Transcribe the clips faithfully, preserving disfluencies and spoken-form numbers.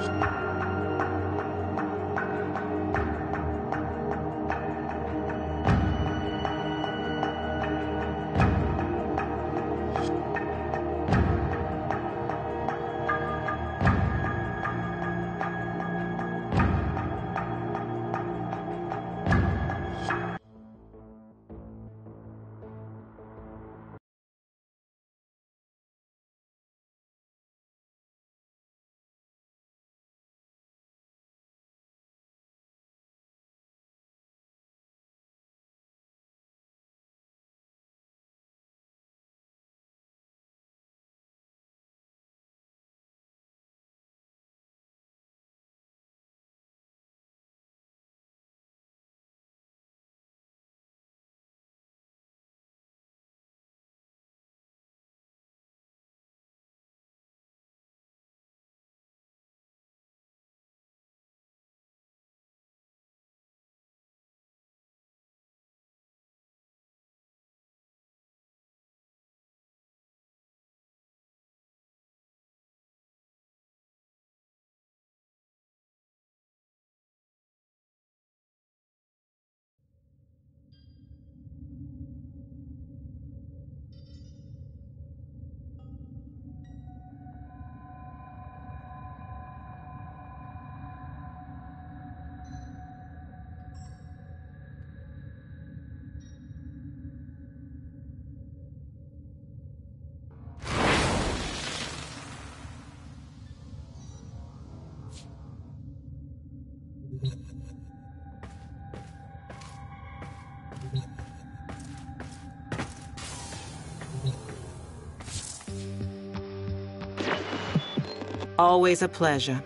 Always a pleasure.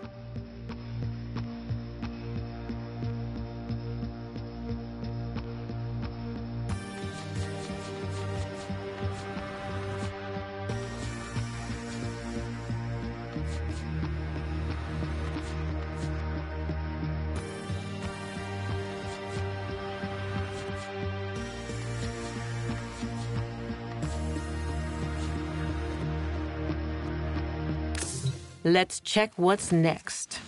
Let's check what's next.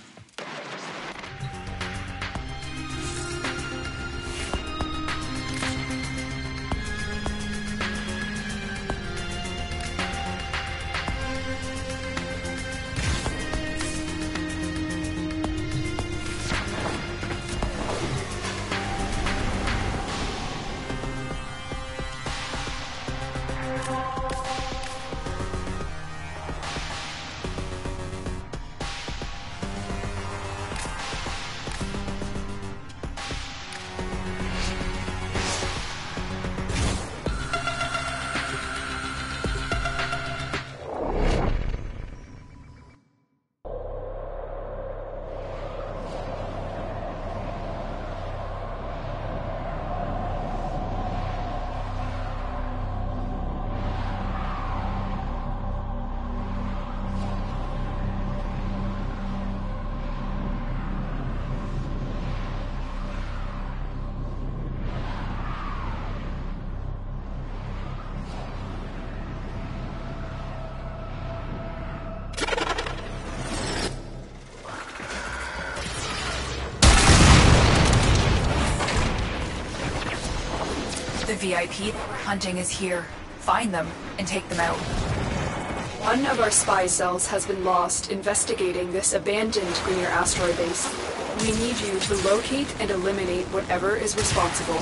The V I P hunting is here. Find them and take them out. One of our spy cells has been lost investigating this abandoned Greener asteroid base. We need you to locate and eliminate whatever is responsible.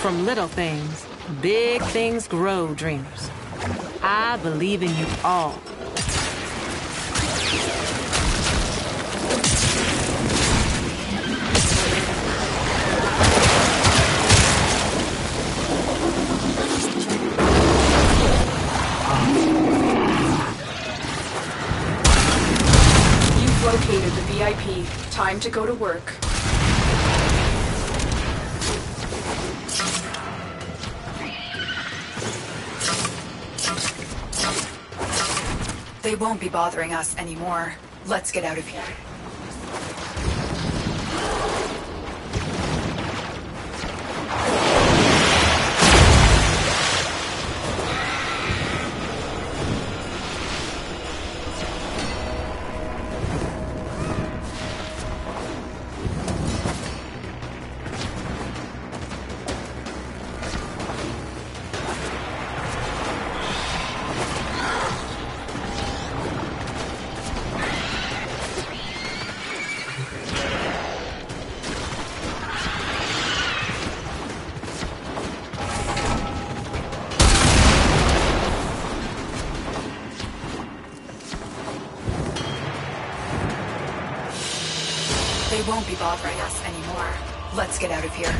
From little things, big things grow, dreamers. I believe in you all. You've located the V I P. Time to go to work. They won't be bothering us anymore. Let's get out of here. They won't be bothering us anymore. Let's get out of here.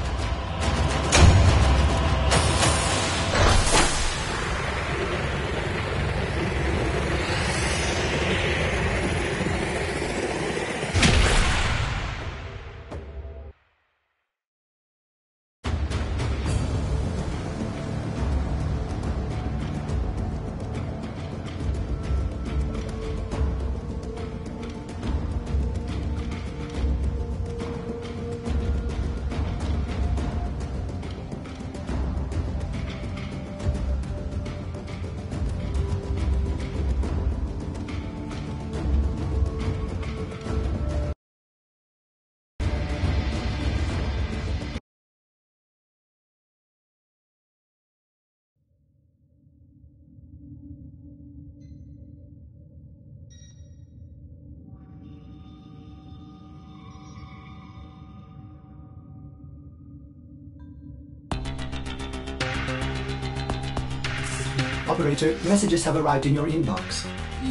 Operator, messages have arrived in your inbox.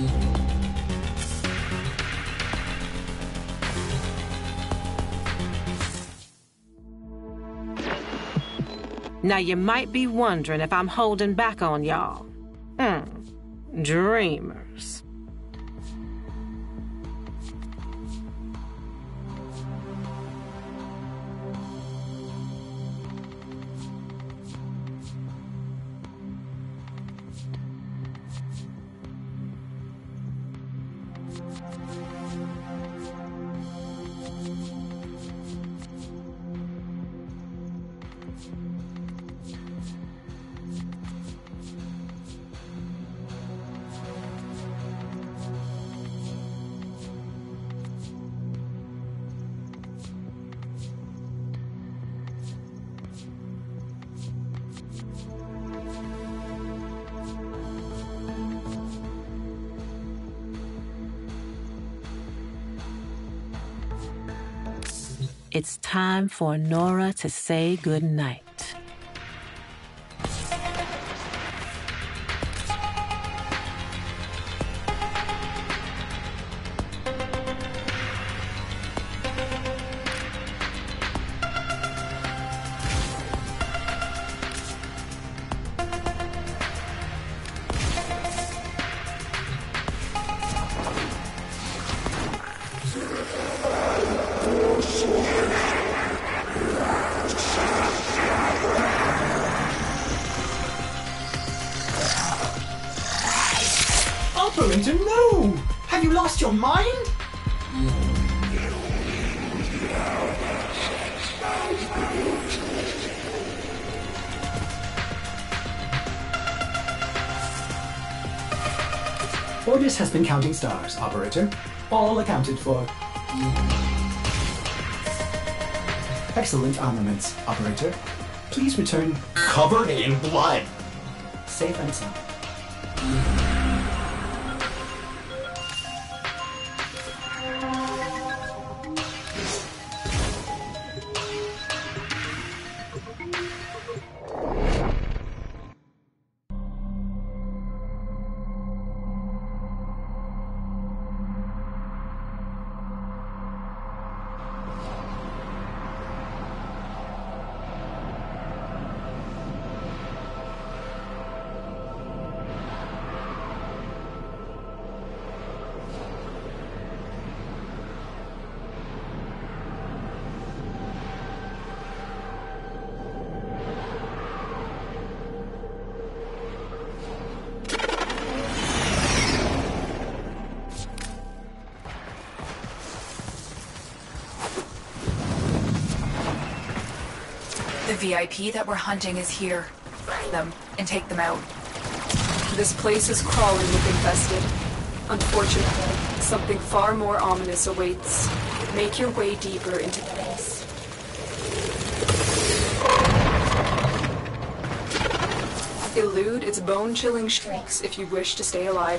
Now you might be wondering if I'm holding back on y'all. Hmm. Dreamers. It's time for Nora to say goodnight. Operator, no! Have you lost your mind? Ordis has been counting stars, Operator. All accounted for. Excellent armaments, Operator. Please return covered in blood. Safe and sound. The V I P that we're hunting is here. Find them and take them out. This place is crawling with infested. Unfortunately, something far more ominous awaits. Make your way deeper into the base. Elude its bone-chilling shrieks if you wish to stay alive.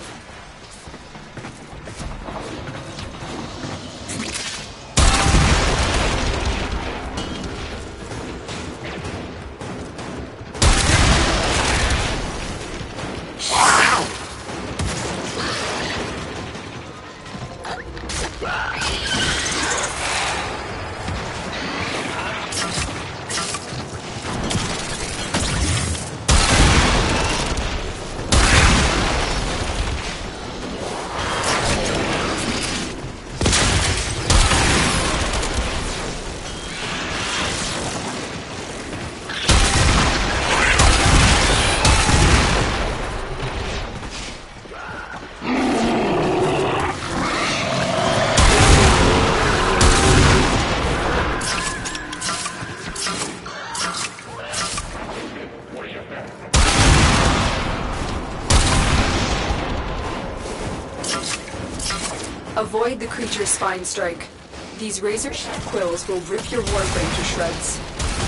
Avoid the creature's spine strike. These razor-sharp quills will rip your warframe to shreds.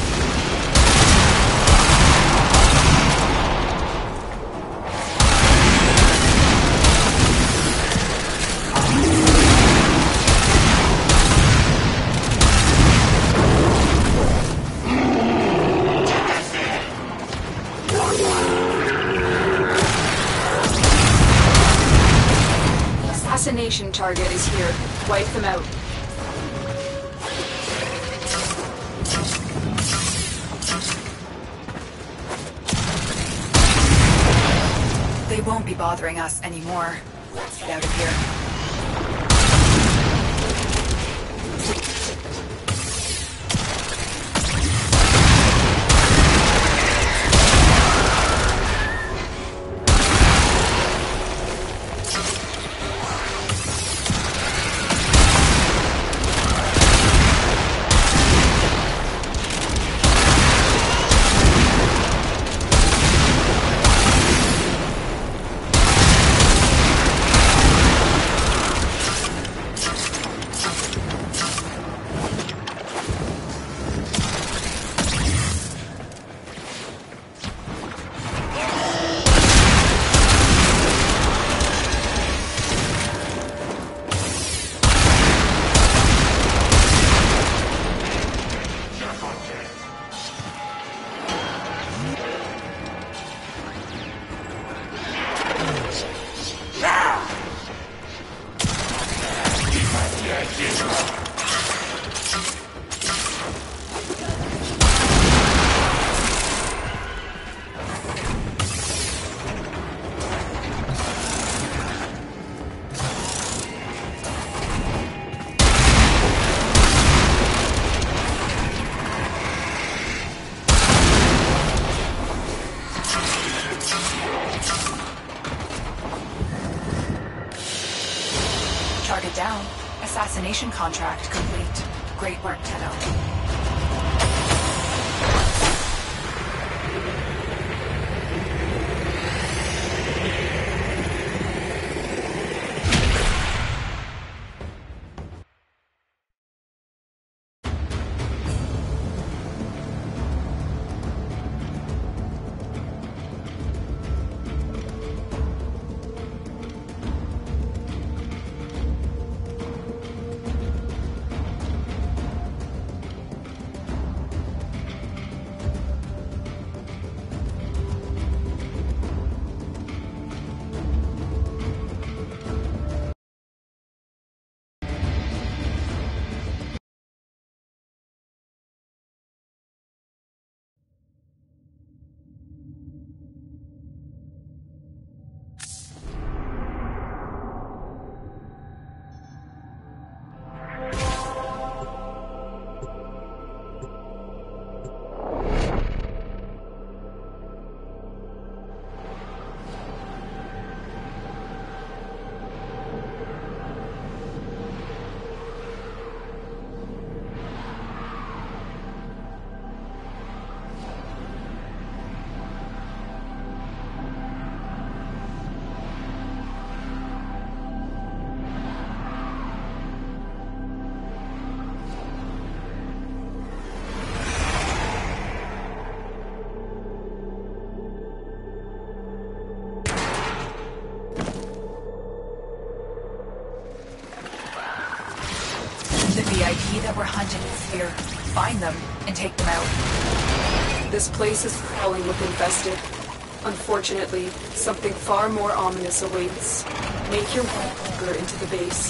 Assassination target is here. Wipe them out. They won't be bothering us anymore. Let's get out of here. Target down. Assassination contract complete. Great work, Tenno. V I P that we're hunting is here. Find them and take them out. This place is crawling with infested. Unfortunately, something far more ominous awaits. Make your way deeper into the base.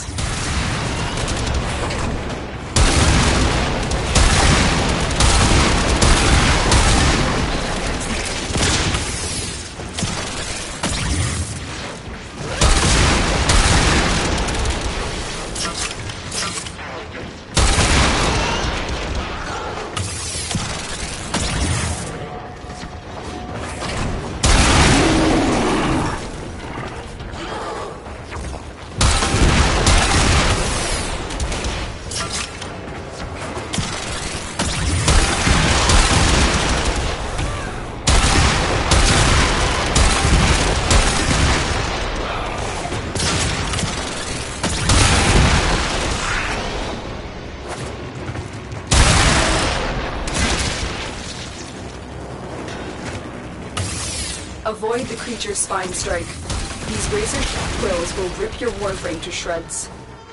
Avoid the creature's spine strike. These razor-sharp quills will rip your warframe to shreds.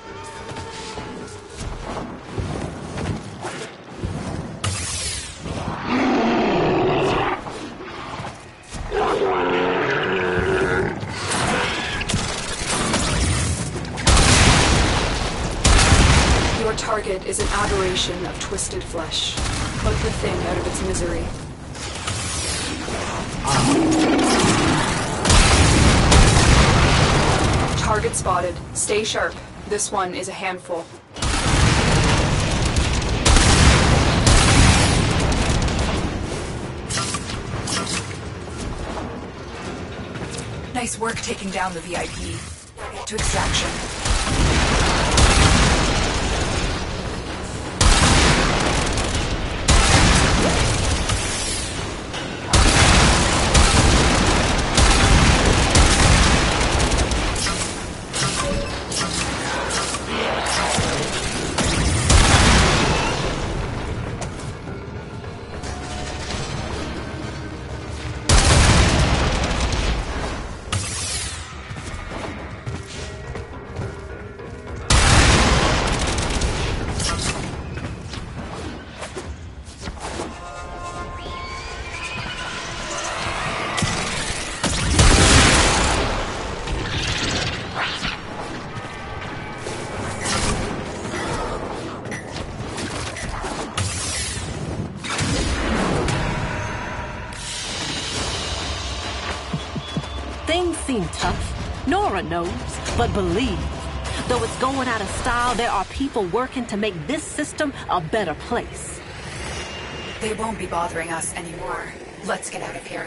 Your target is an aberration of twisted flesh. Put the thing out of its misery. Target spotted. Stay sharp. This one is a handful. Nice work taking down the V I P. Get to extraction. Things seem tough. Nora knows, but believe. Though it's going out of style, there are people working to make this system a better place. They won't be bothering us anymore. Let's get out of here.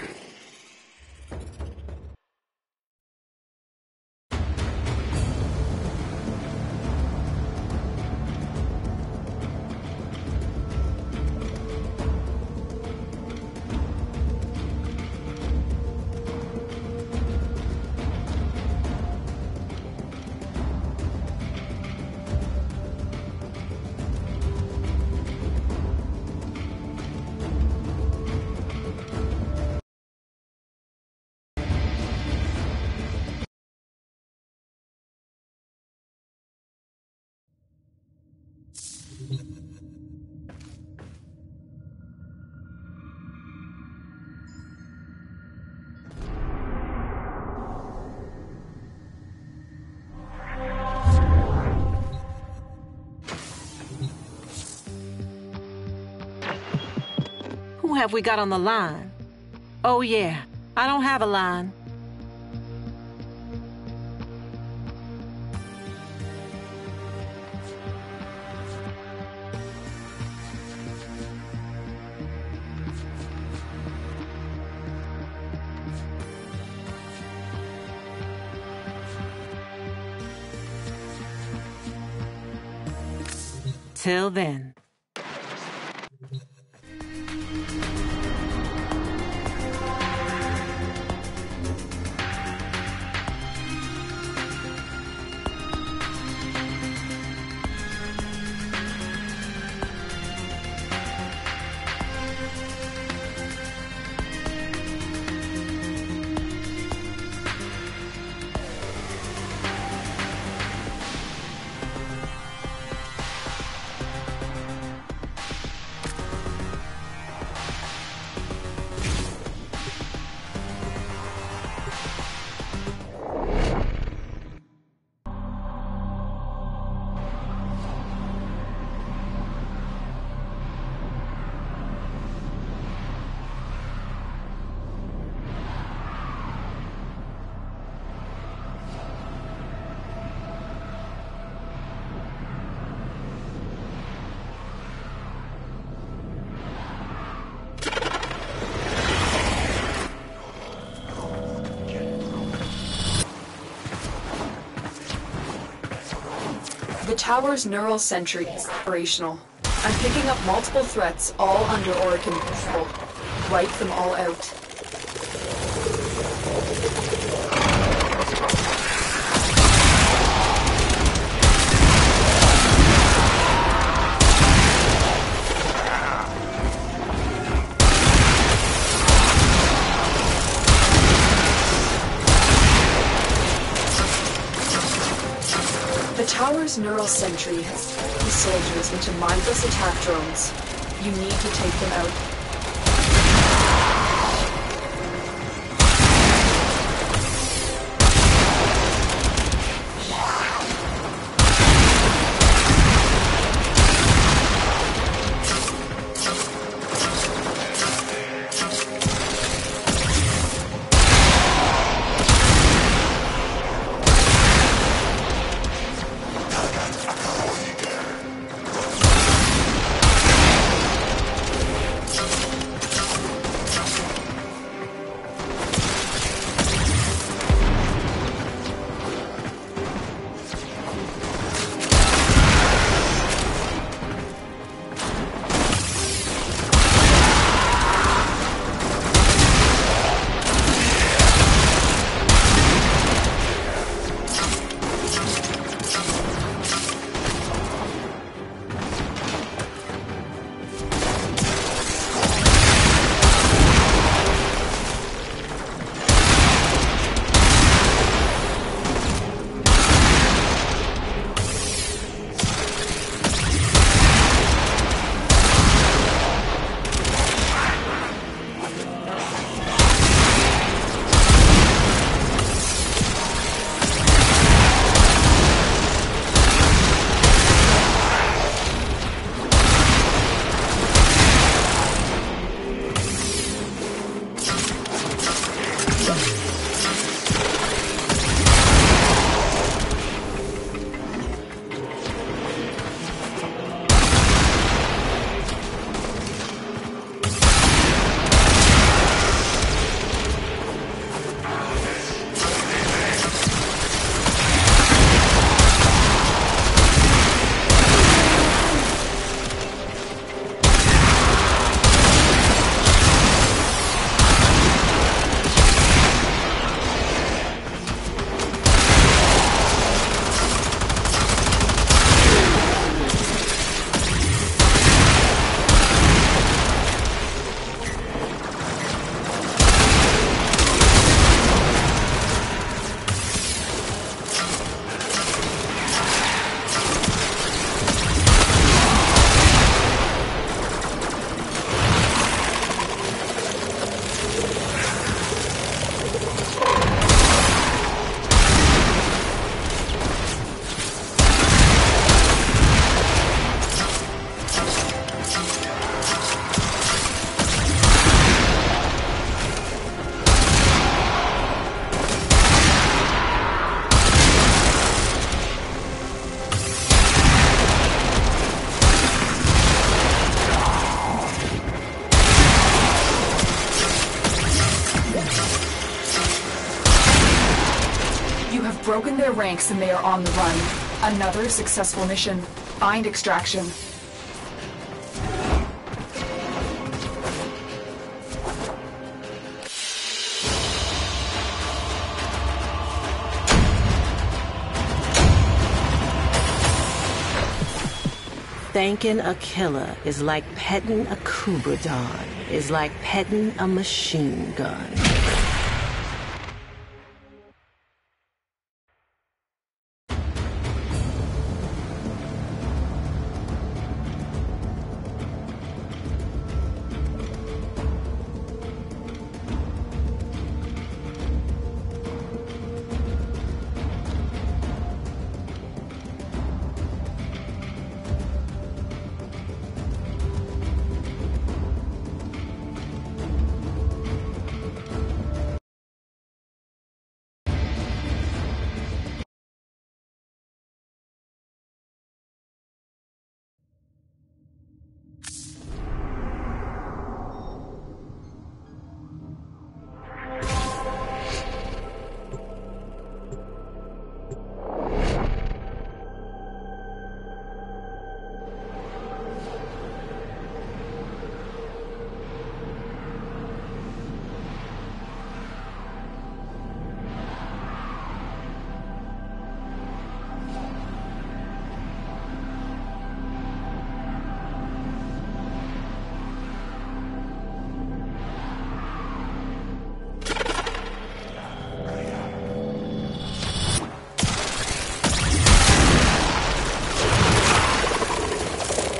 Who have we got on the line? Oh yeah, I don't have a line. Till then. tower's neural sentry is operational. I'm picking up multiple threats, all under Orokin control. Wipe them all out. The tower's neural sentry has turned these soldiers into mindless attack drones. You need to take them out. Broken their ranks and they are on the run. Another successful mission. Find extraction. Thanking a killer is like petting a Kubradon, is like petting a machine gun.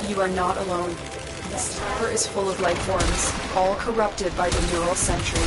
You are not alone. This tower is full of life forms, all corrupted by the neural sentry.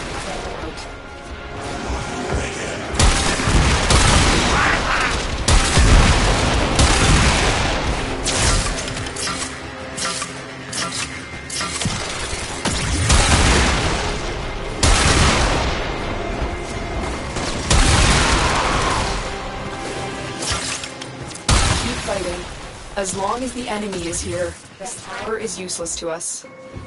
As long as the enemy is here, this tower is useless to us.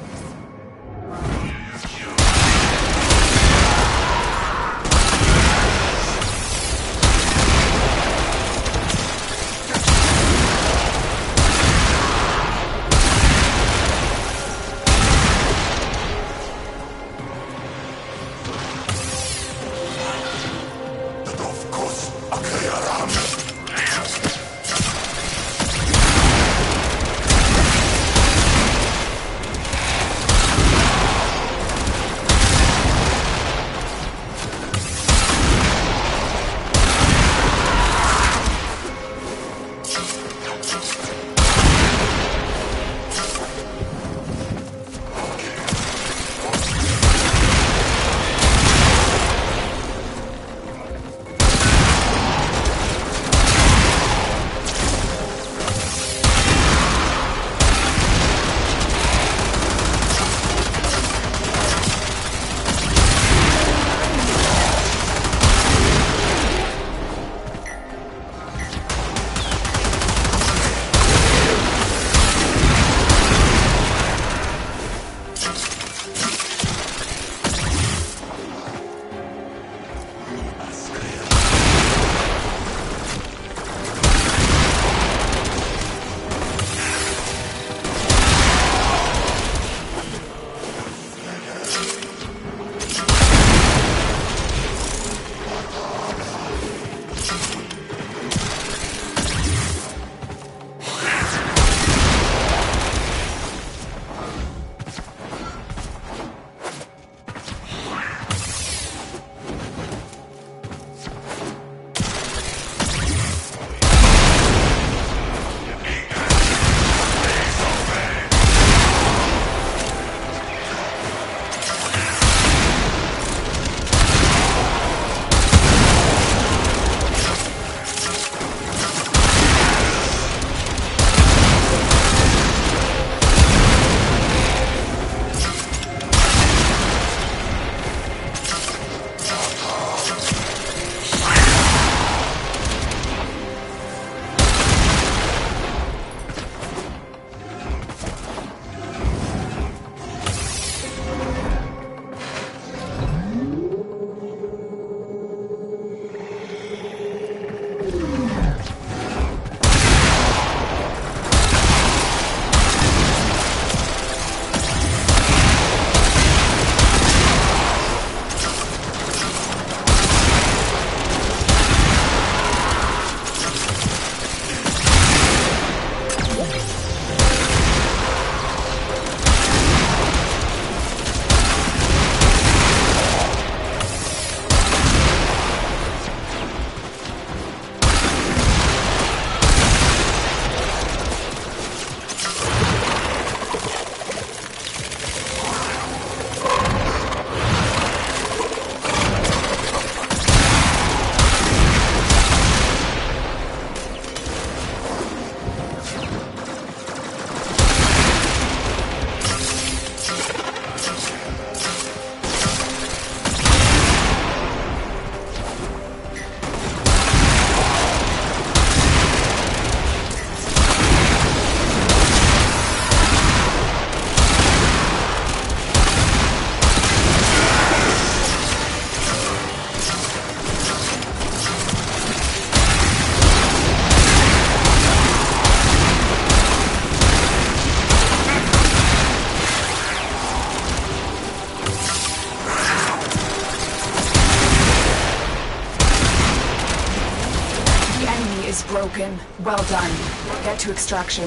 Broken. Well done. Get to extraction.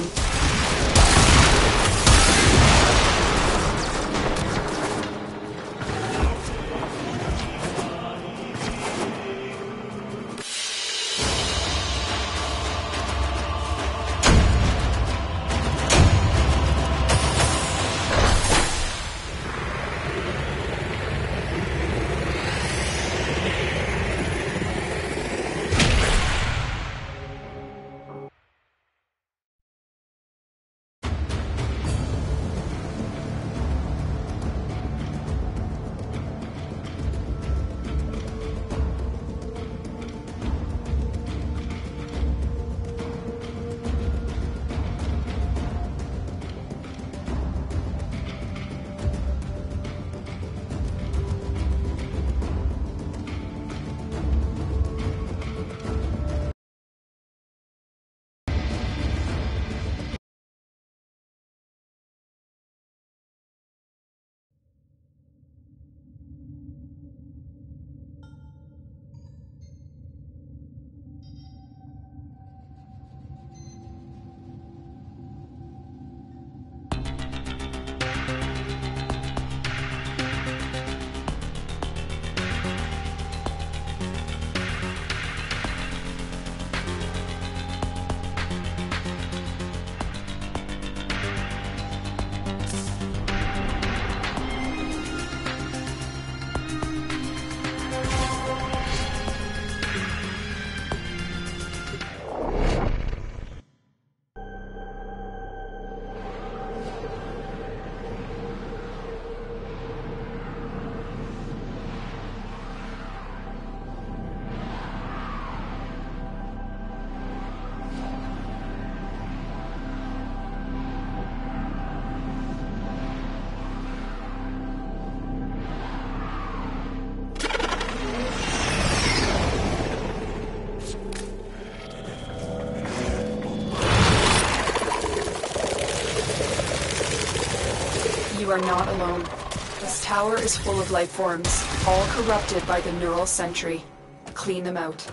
You are not alone. This tower is full of life forms, all corrupted by the neural sentry. Clean them out.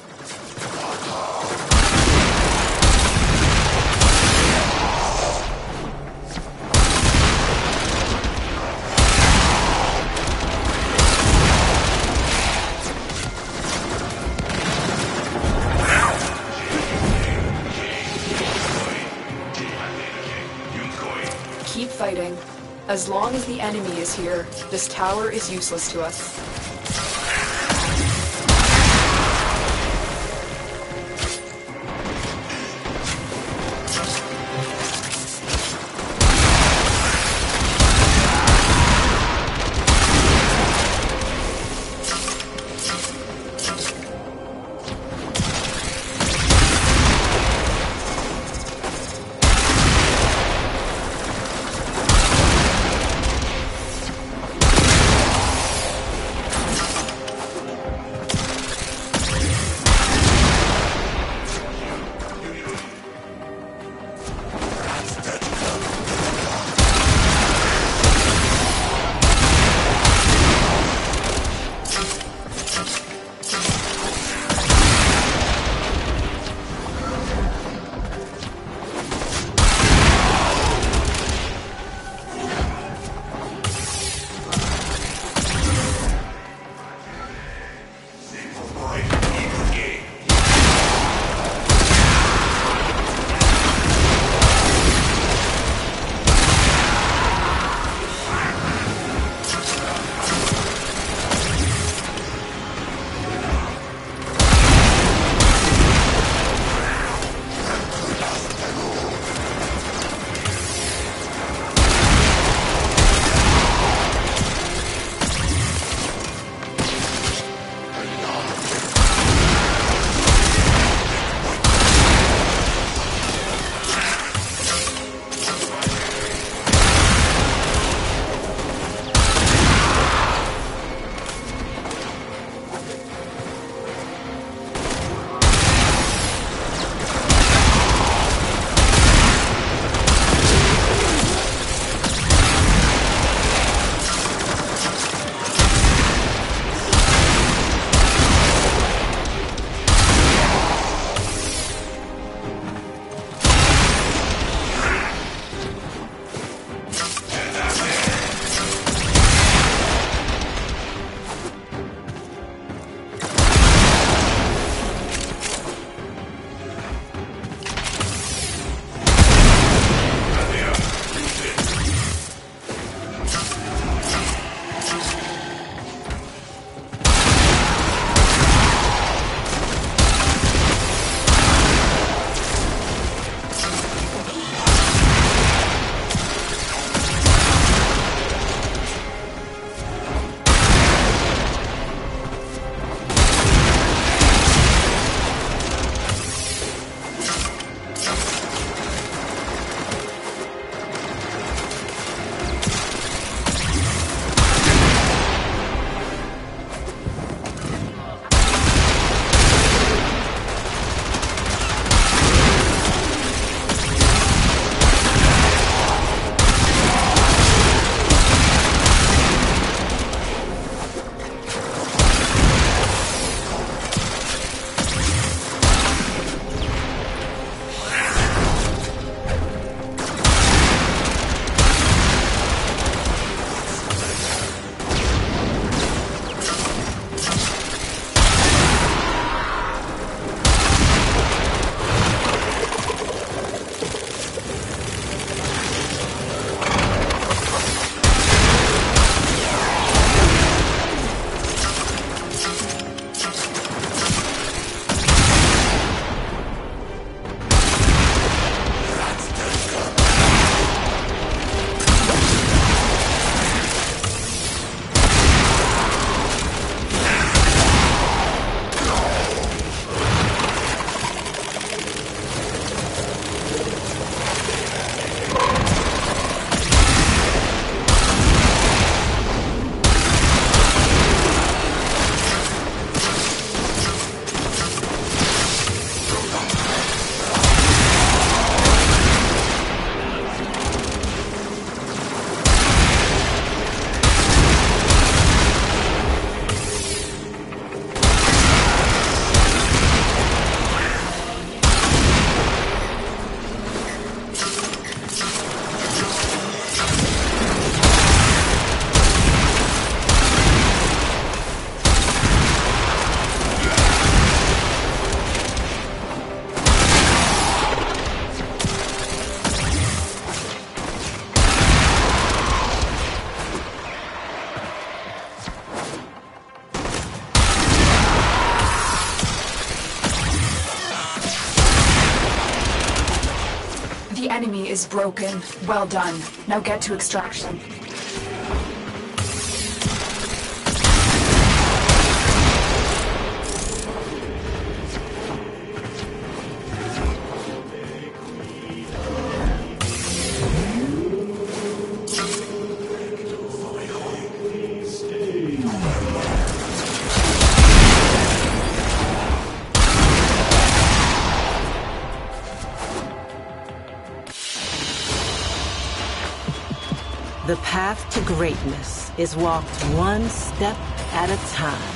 Keep fighting. As long as the enemy is here, this tower is useless to us. broken. Well done. Now get to extraction. The path to greatness is walked one step at a time.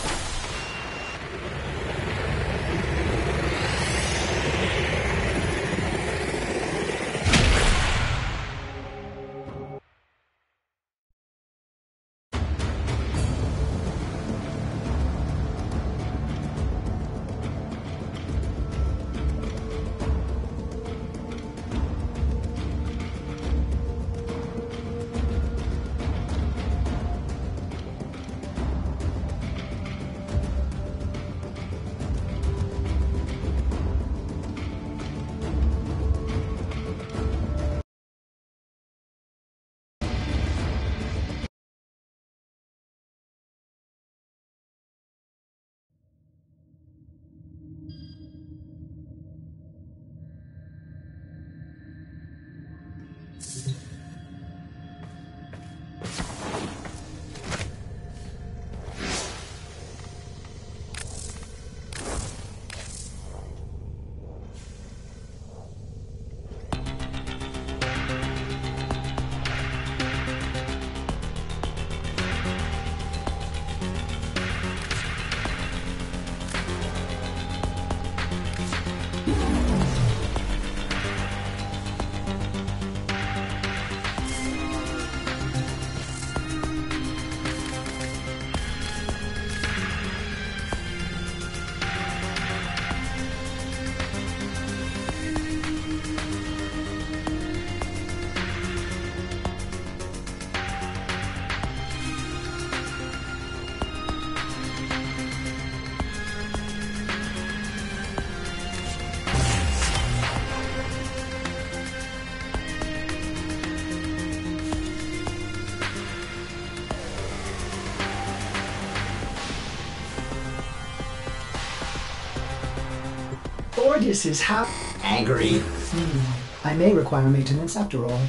Ordis is hap- angry. Hmm. I may require maintenance after all.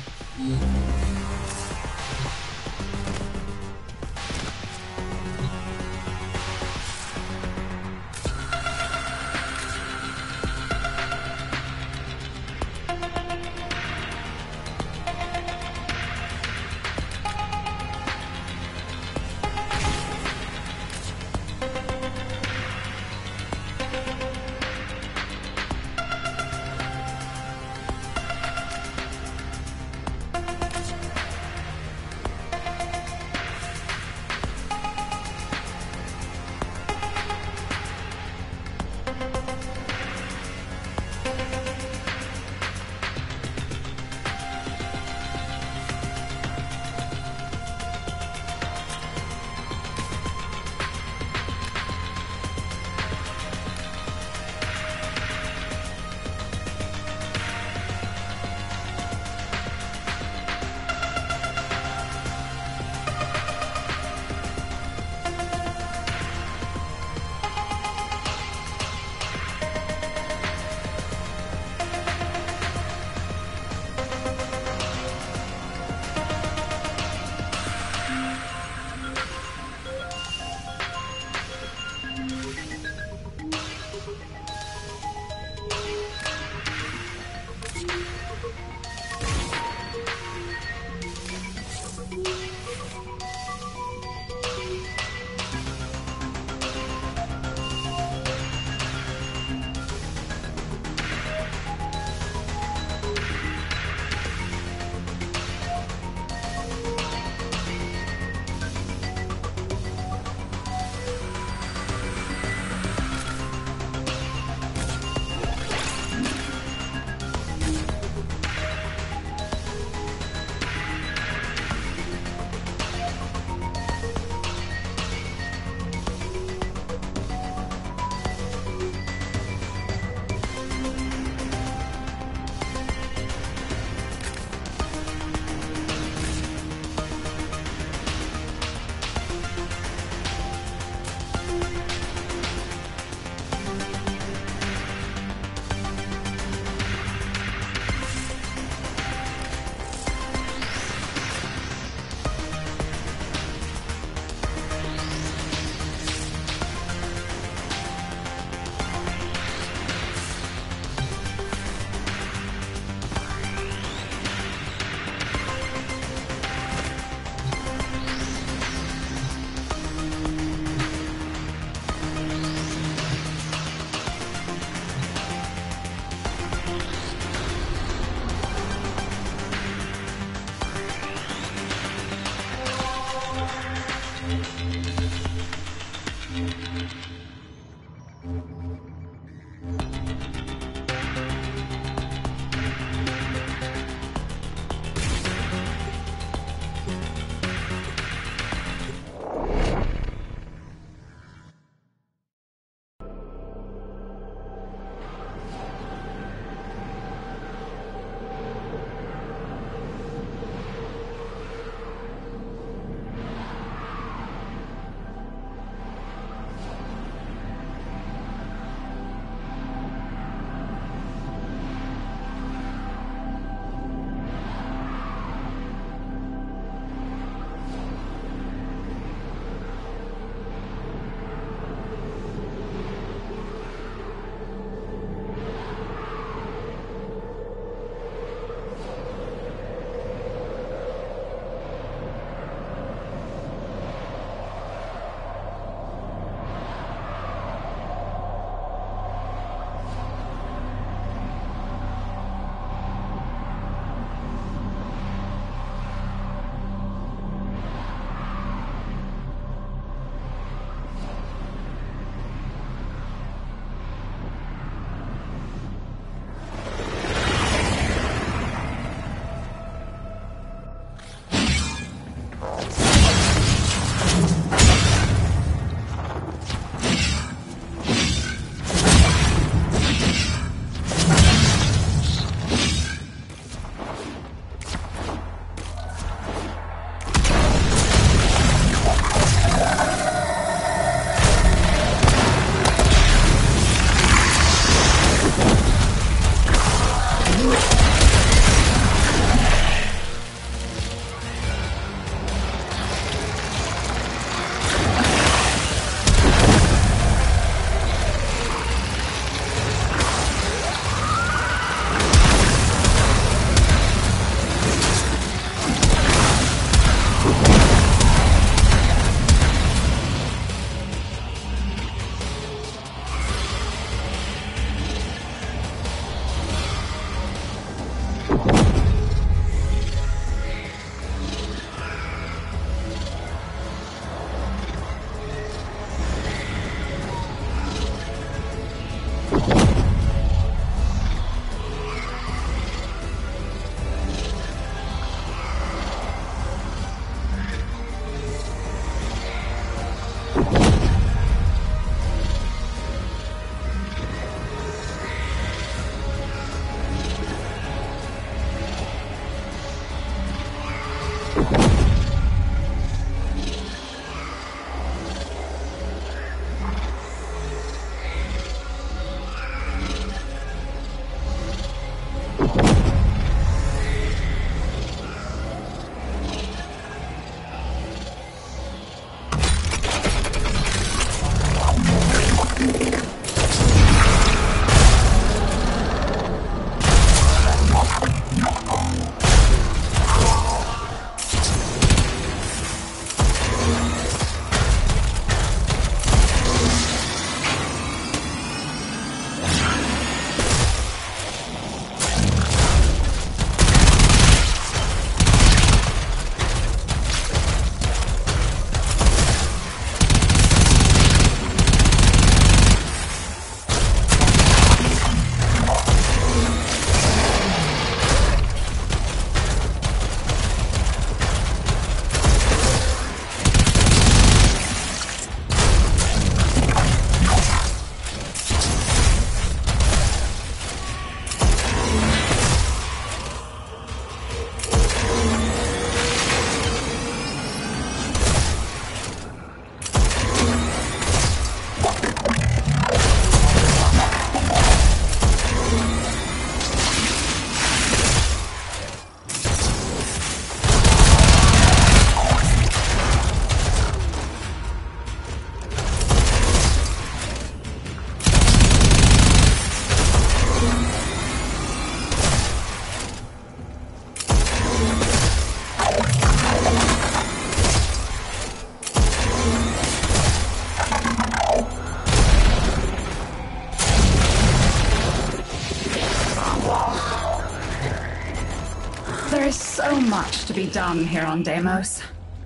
There is so much to be done here on Deimos.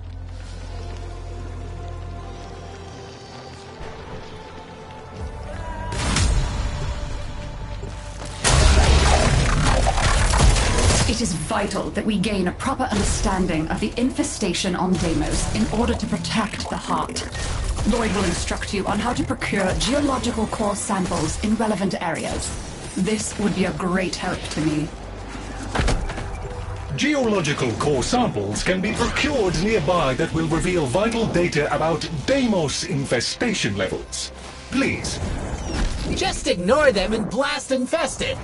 It is vital that we gain a proper understanding of the infestation on Deimos in order to protect the heart. Lloyd will instruct you on how to procure geological core samples in relevant areas. This would be a great help to me. Geological core samples can be procured nearby that will reveal vital data about Deimos infestation levels. Please. Just ignore them and blast Infested!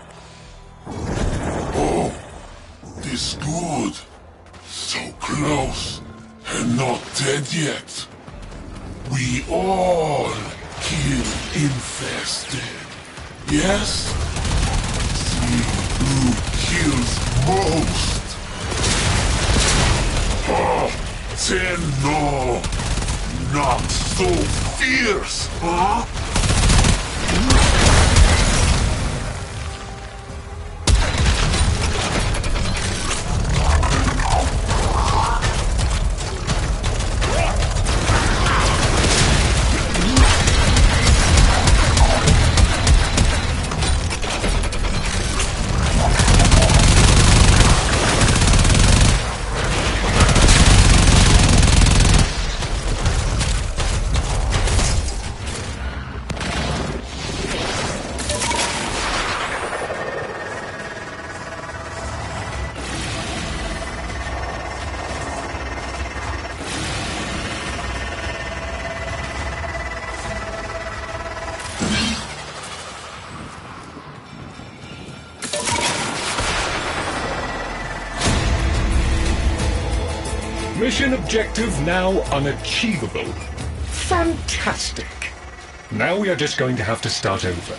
Oh, this good. So close, and not dead yet. We all kill Infested. Yes? See who kills most. Oh, then no. Not so fierce, huh? Mission objective now unachievable. Fantastic. Now we are just going to have to start over.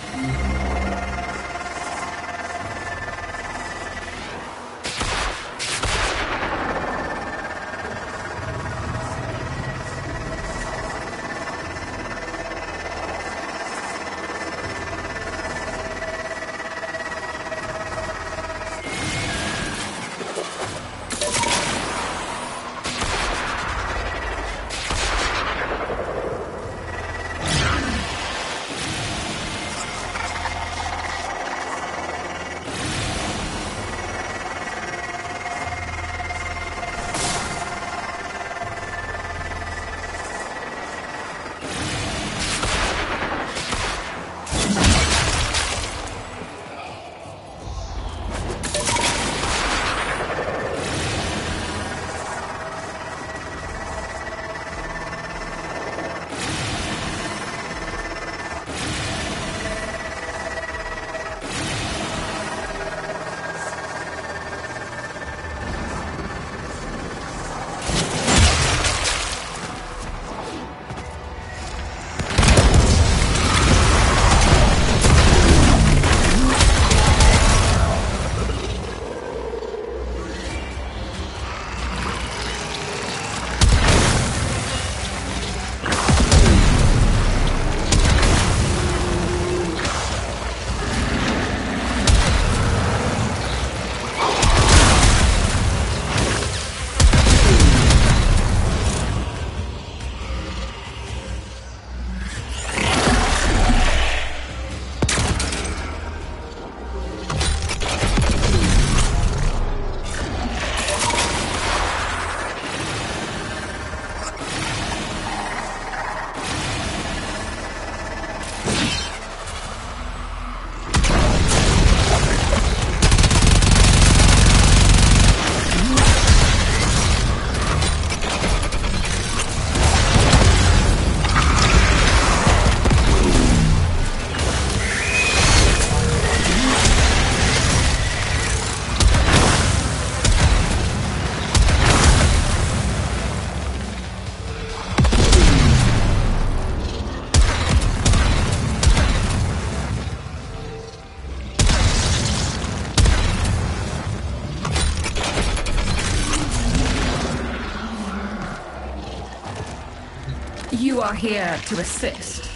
You are here to assist.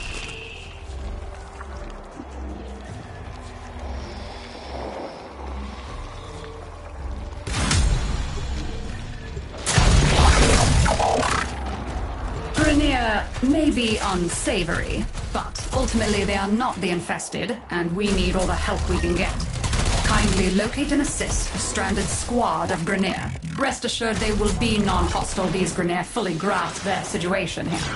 Grenier may be unsavory, but ultimately they are not the infested, and we need all the help we can get. Kindly locate and assist the stranded squad of Grenier. Rest assured they will be non-hostile. These Grenier fully grasp their situation here.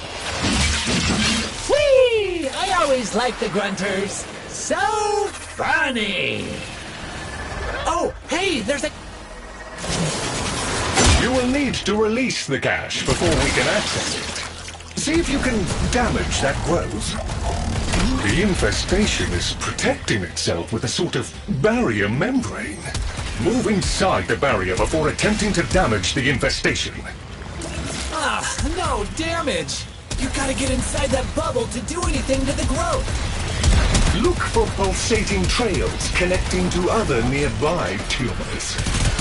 Whee! I always like the Grunters. So funny! Oh, hey, there's a... You will need to release the cache before we can access it. See if you can damage that growth. The infestation is protecting itself with a sort of barrier membrane. Move inside the barrier before attempting to damage the infestation. Ah, no damage! You gotta get inside that bubble to do anything to the growth. Look for pulsating trails connecting to other nearby tumors.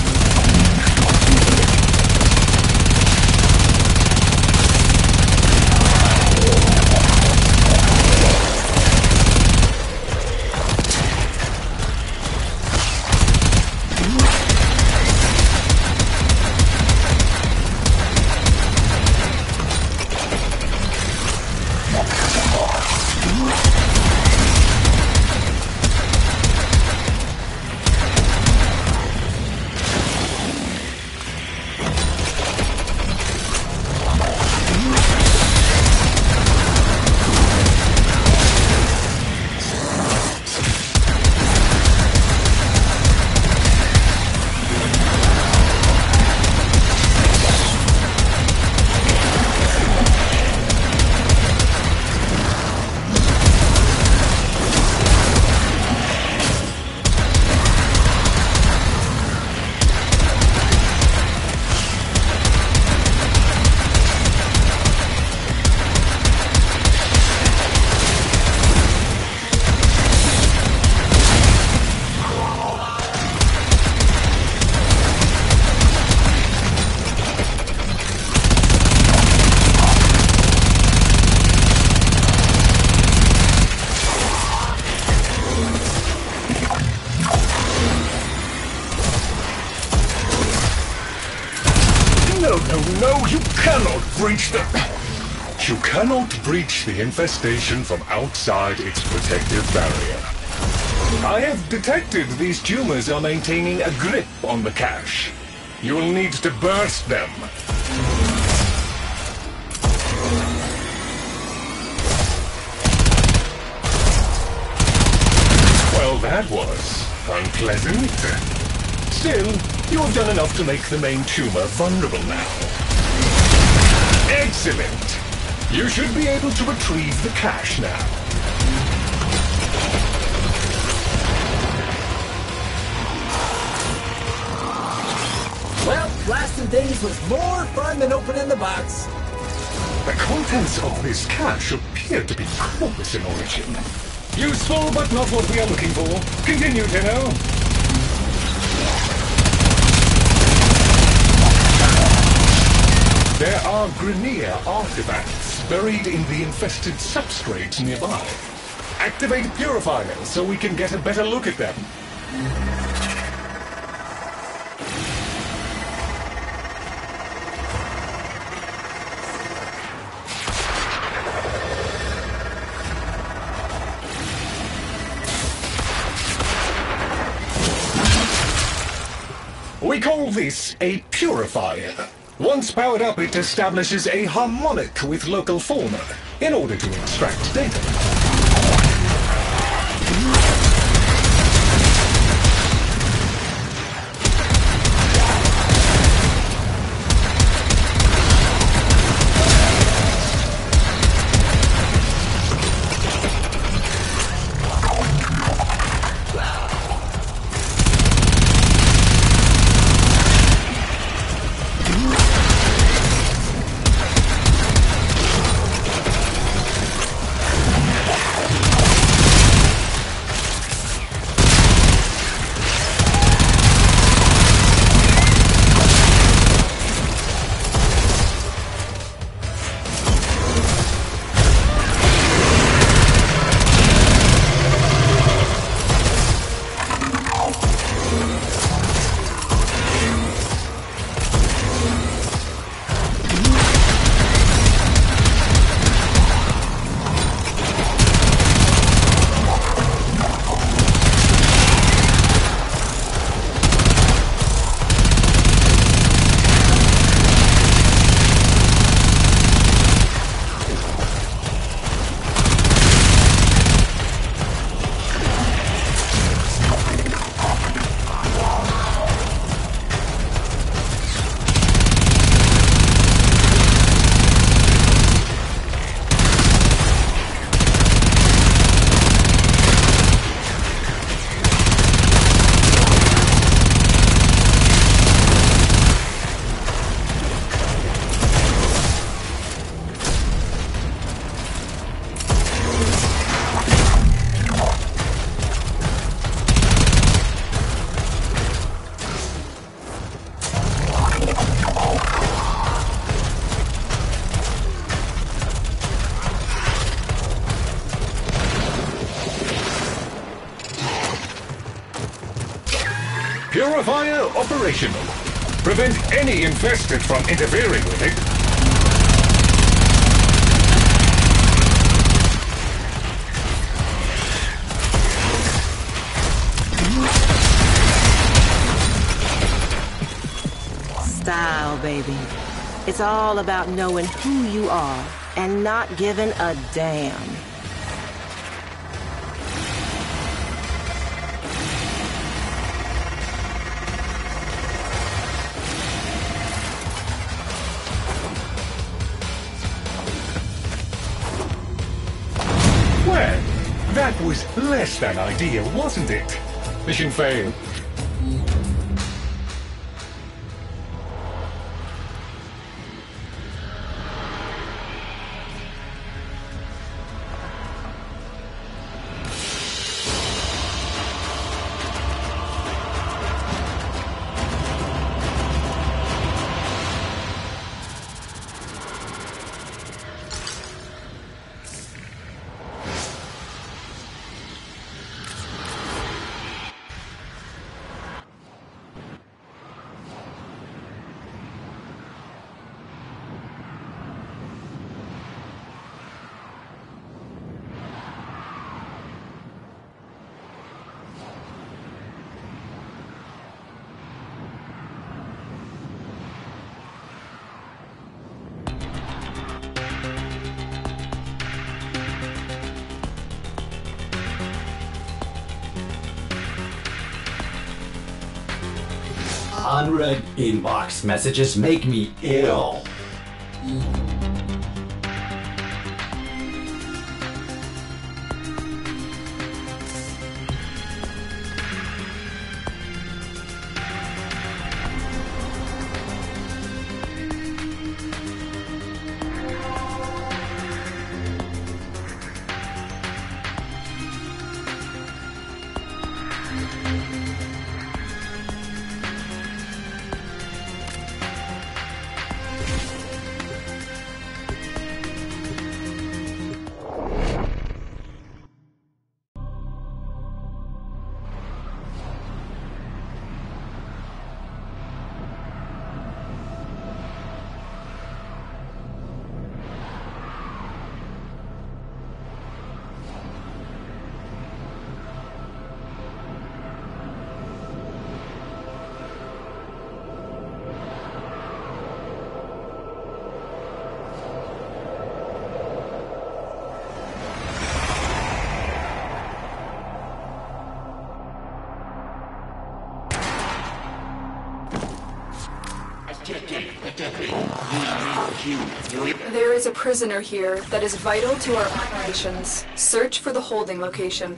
No, no, no, you cannot breach the... You cannot breach the infestation from outside its protective barrier. I have detected these tumors are maintaining a grip on the cache. You will need to burst them. Well, that was unpleasant. Still, you have done enough to make the main tumor vulnerable now. Excellent! You should be able to retrieve the cache now. Well, blasting things was more fun than opening the box. The contents of this cache appear to be corpus in origin. Useful, but not what we are looking for. Continue, Tenno. There are Grenier artifacts buried in the infested substrates nearby. Activate purifiers so we can get a better look at them. We call this a purifier. Once powered up, it establishes a harmonic with local fauna in order to extract data. Purifier operational. Prevent any infested from interfering with it. Style, baby. It's all about knowing who you are and not giving a damn. Well, that was less than ideal, wasn't it? Mission failed. Unread inbox messages make me ill. There is a prisoner here that is vital to our operations. Search for the holding location.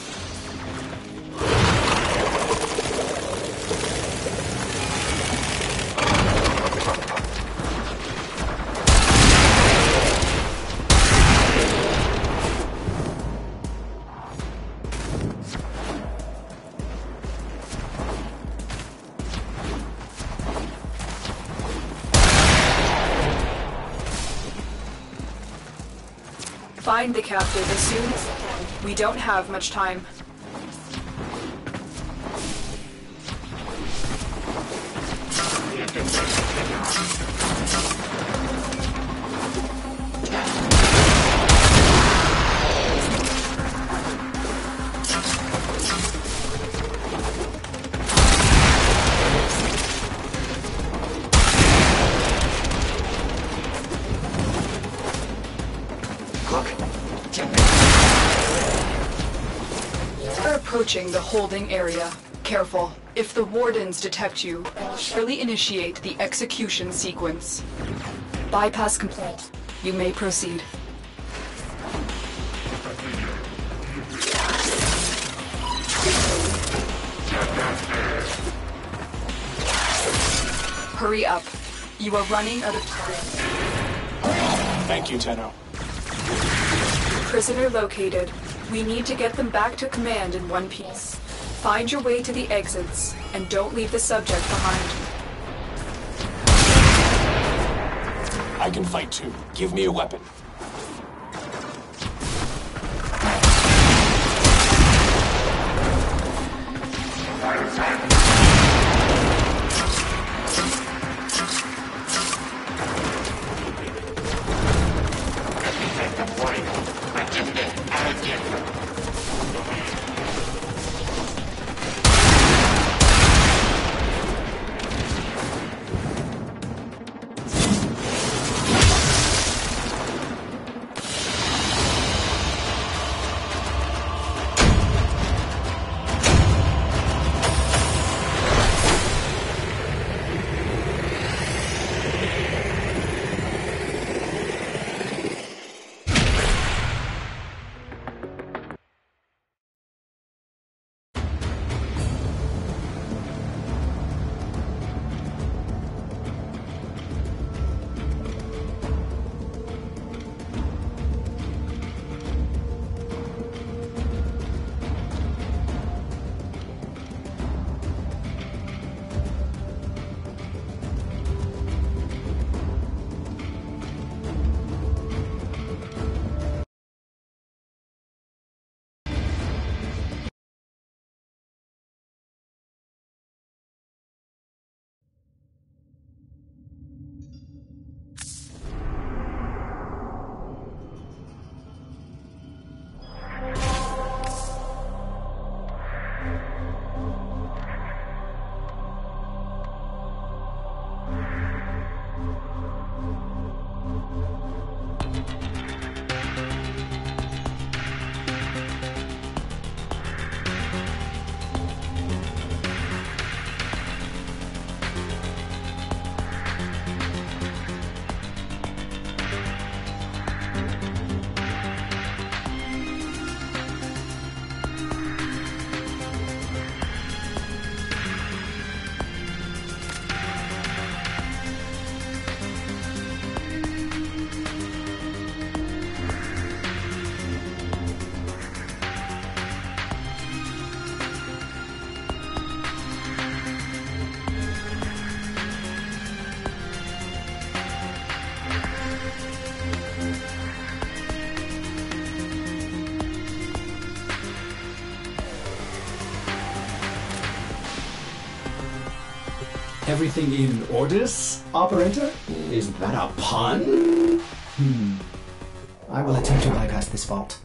Find the captive as soon as you can. We don't have much time. We're approaching the holding area. Careful. If the wardens detect you, they'll surely initiate the execution sequence. Bypass complete. You may proceed. Hurry up. You are running out of time. Thank you, Tenno. Prisoner located. We need to get them back to command in one piece. Find your way to the exits, and don't leave the subject behind. I can fight too. Give me a weapon. Everything in orders, operator? Is that a pun? Hmm. I will attempt to bypass this vault.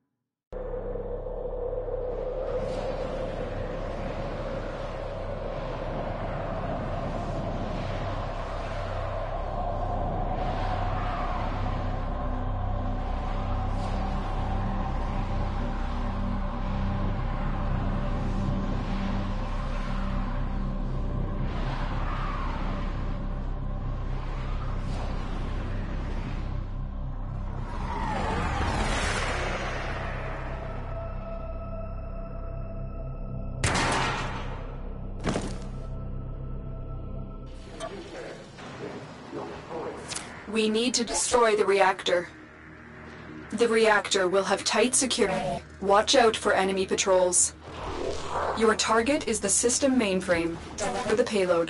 We need to destroy the reactor. The reactor will have tight security. Watch out for enemy patrols. Your target is the system mainframe. For the payload.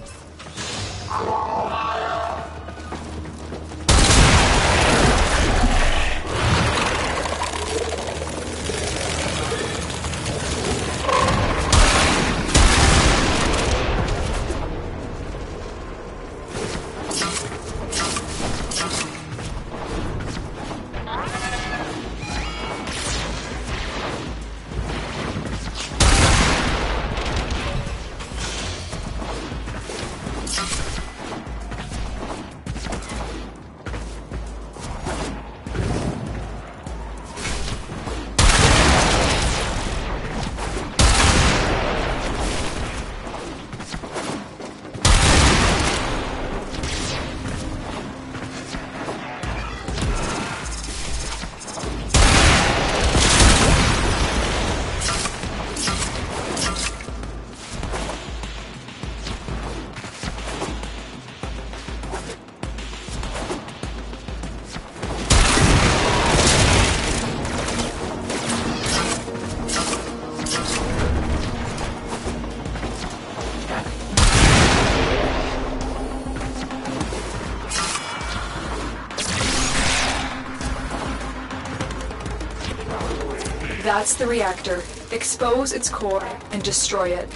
That's the reactor. Expose its core and destroy it.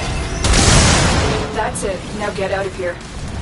That's it. Now get out of here.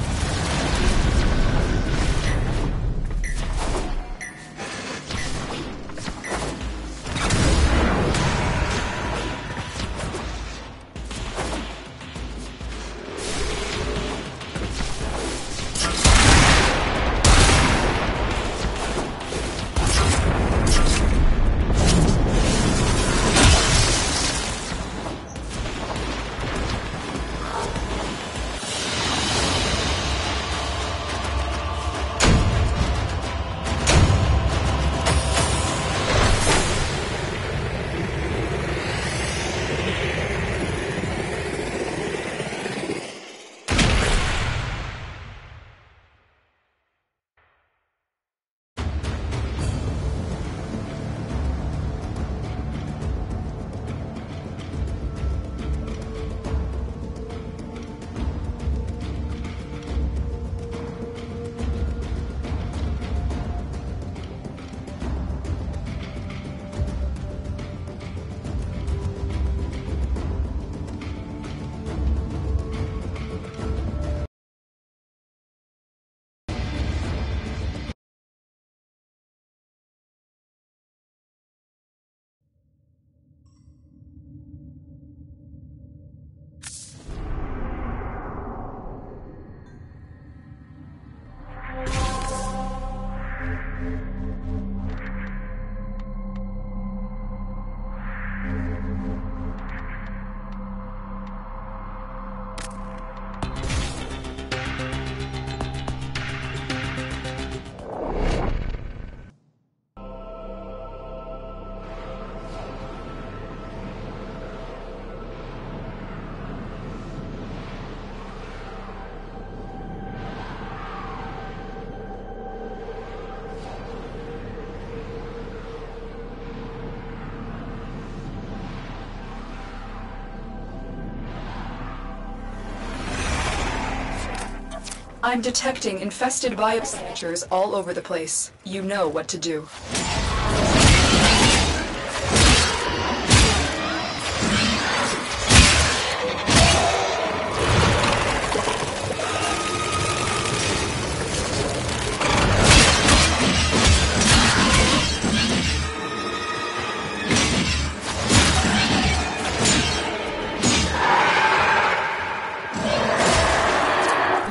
I'm detecting infested biosignatures all over the place. You know what to do.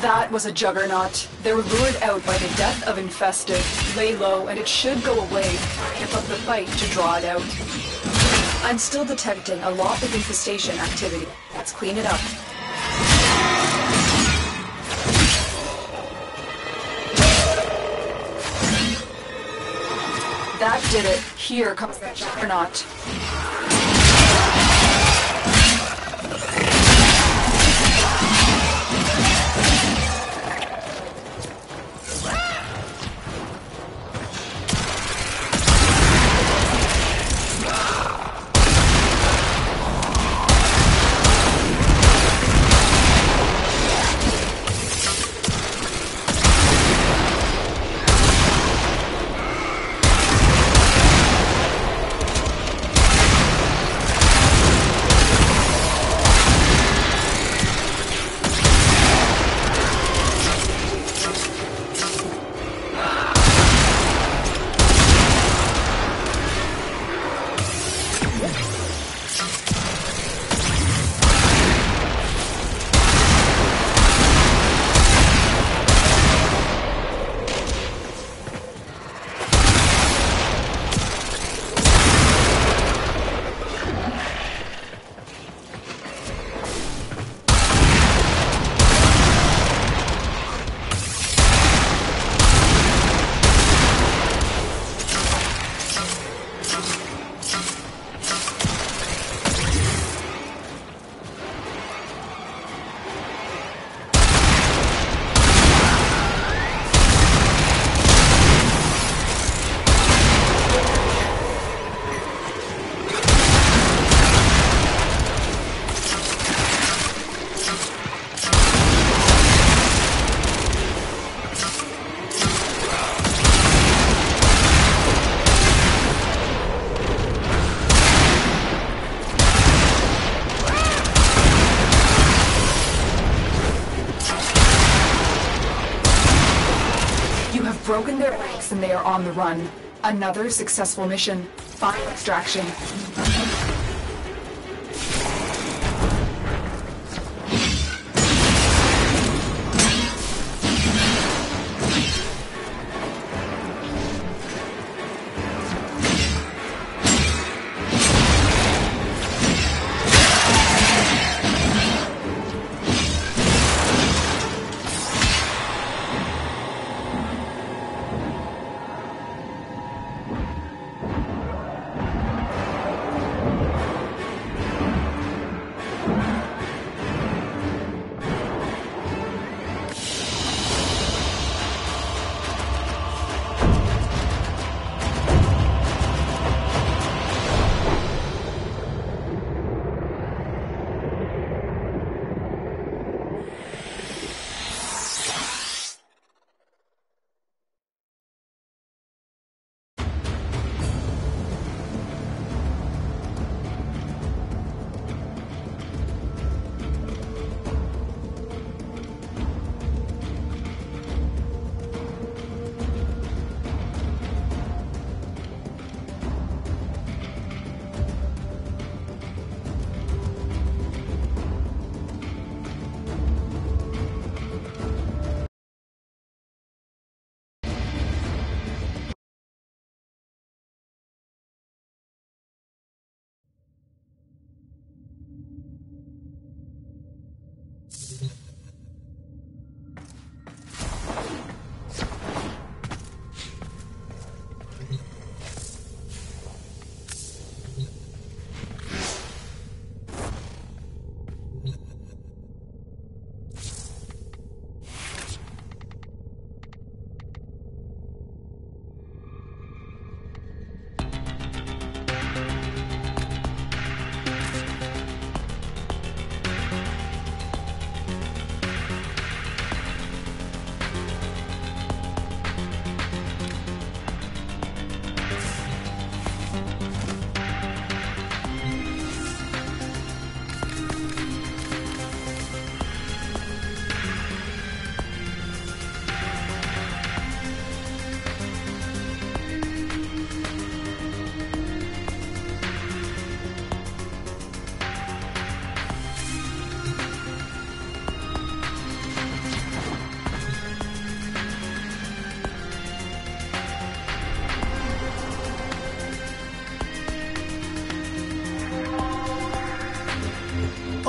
That was a juggernaut. They were lured out by the death of Infested. Lay low, and it should go away. Keep up the fight to draw it out. I'm still detecting a lot of infestation activity. Let's clean it up. That did it. Here comes that juggernaut. Broken their ranks and they are on the run. Another successful mission. Final extraction.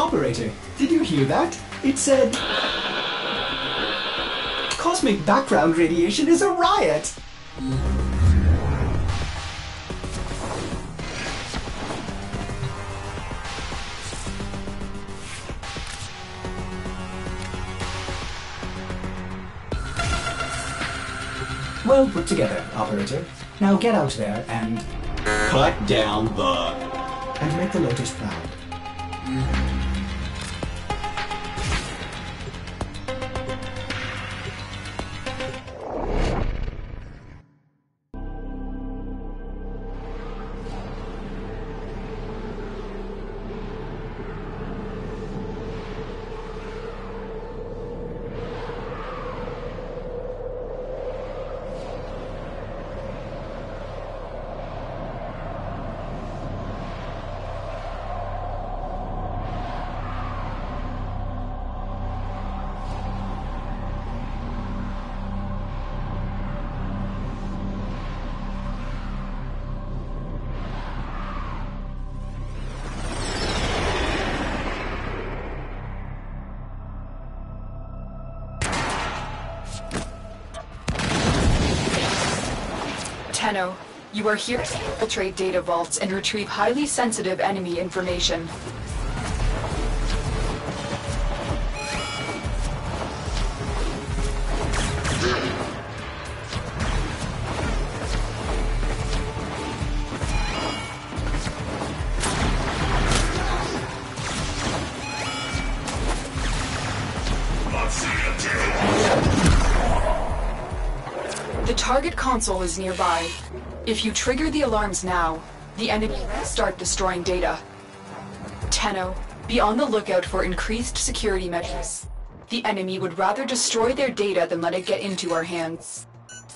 Operator, did you hear that? It said... Cosmic background radiation is a riot! Well put together, Operator. Now get out there and... cut down the... and make the Lotus proud. Tenno, you are here to infiltrate data vaults and retrieve highly sensitive enemy information. The target console is nearby. If you trigger the alarms now, the enemy will start destroying data. Tenno, be on the lookout for increased security measures. The enemy would rather destroy their data than let it get into our hands.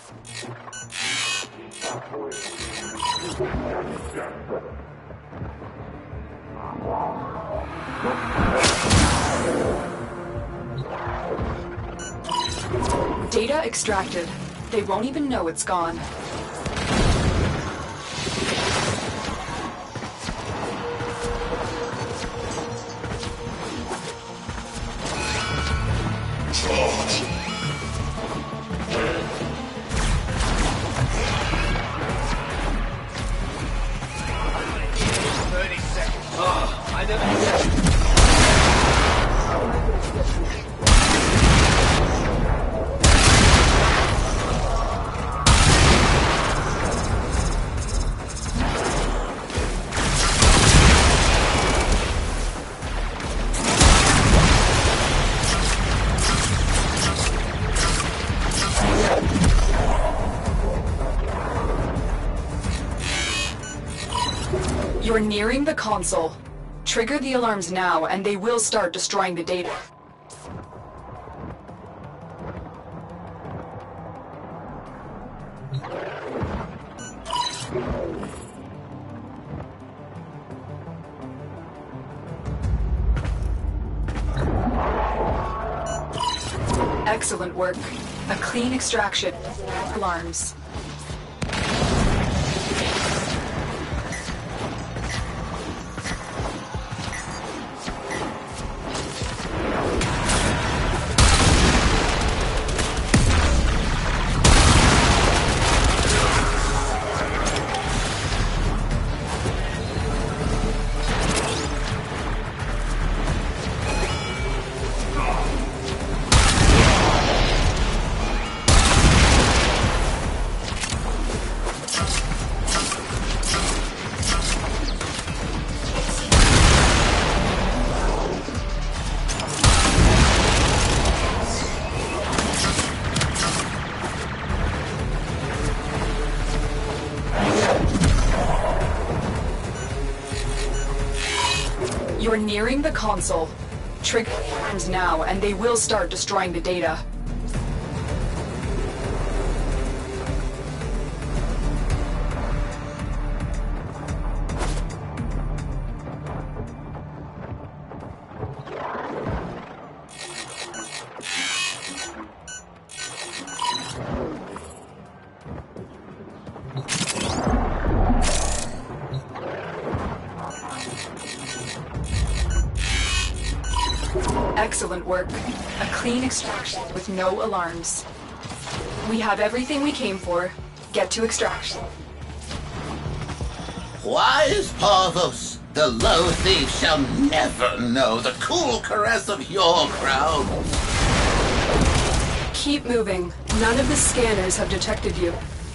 Data extracted. They won't even know it's gone. thirty seconds. Oh, I don't... You're nearing the console. Trigger the alarms now, and they will start destroying the data. Excellent work. A clean extraction. Alarms. You're nearing the console. Trigger the alarms now, and they will start destroying the data. Excellent work. A clean extraction with no alarms. We have everything we came for. Get to extraction. Wise Parvos, the low thief shall never know the cool caress of your crown. Keep moving. None of the scanners have detected you.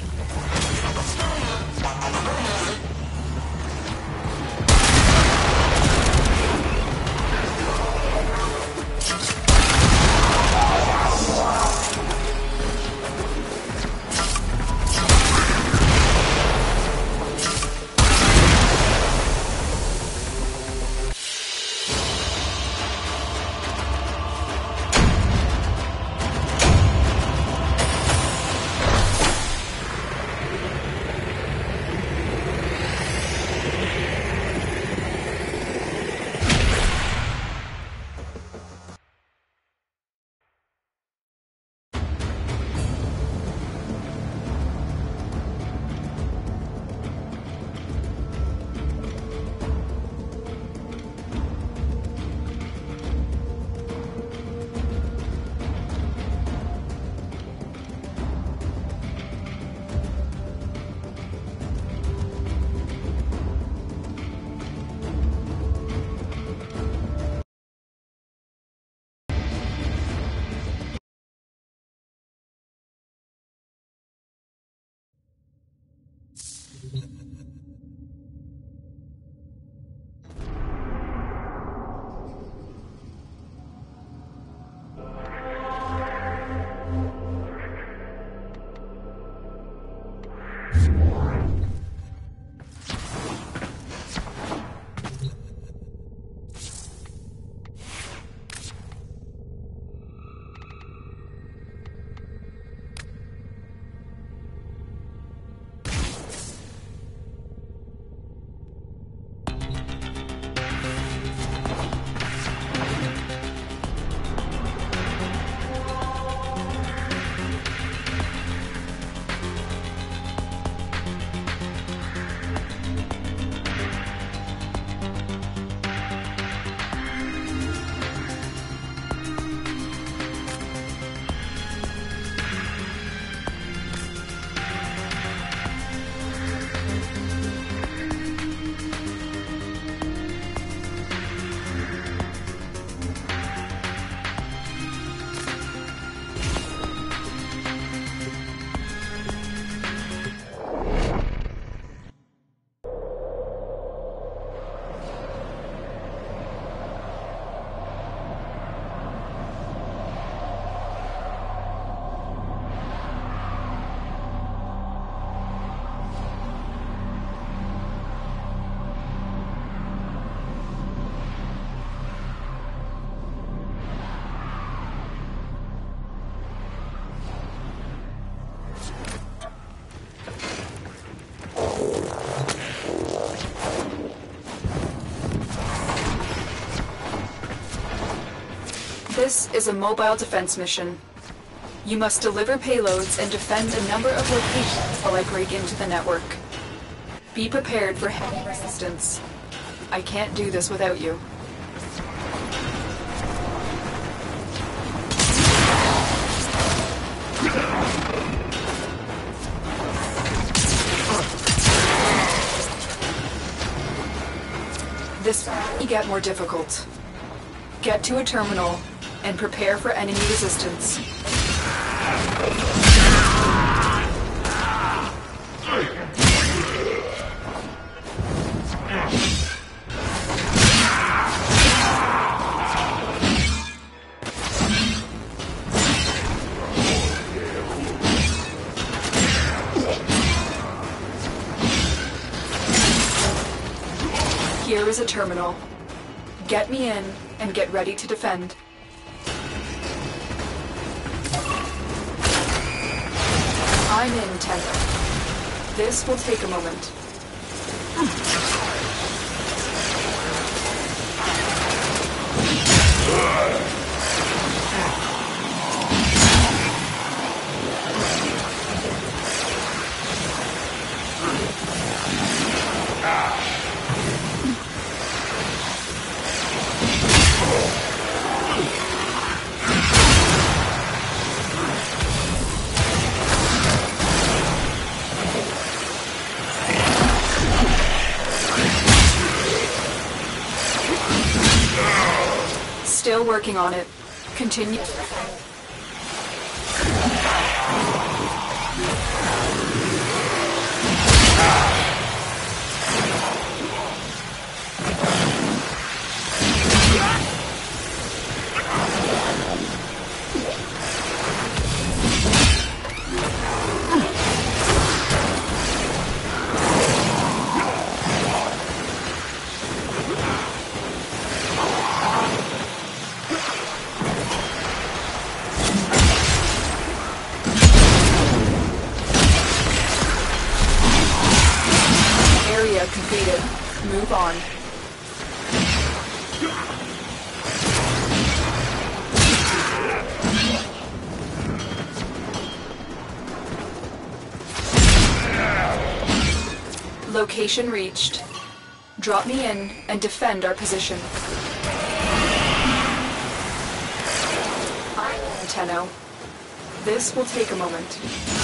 This is a mobile defense mission. You must deliver payloads and defend a number of locations while I break into the network. Be prepared for heavy resistance. I can't do this without you. This will get more difficult. Get to a terminal and prepare for enemy resistance. Here is a terminal. Get me in and get ready to defend. I'm in, Tenno. This will take a moment. Still working on it. Continue. Completed. Move on. Location reached. Drop me in and defend our position. Tenno. This will take a moment.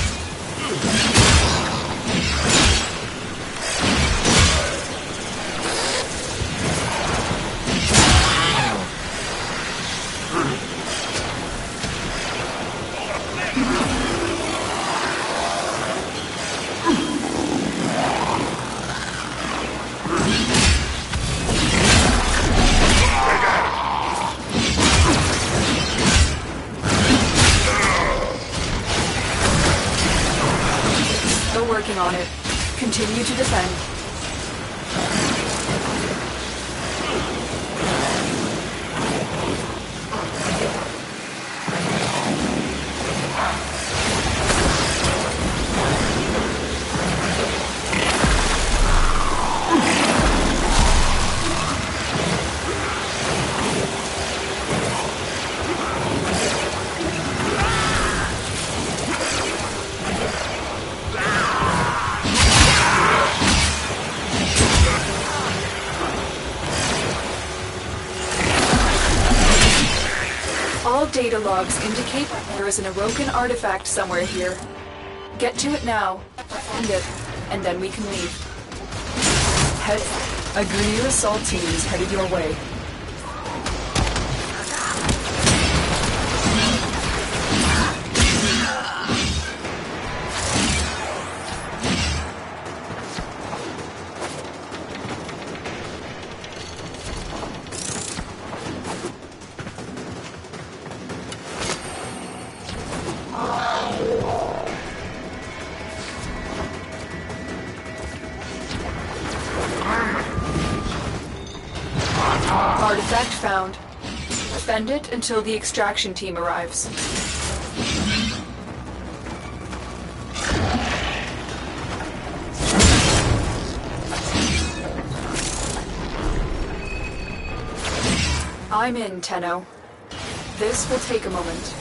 Working on it. Continue to defend. All data logs indicate there is an Orokin artifact somewhere here. Get to it now, find it, and then we can leave. Head. A Grineer assault team is headed your way. Artifact found. Defend it until the extraction team arrives. I'm in, Tenno. This will take a moment.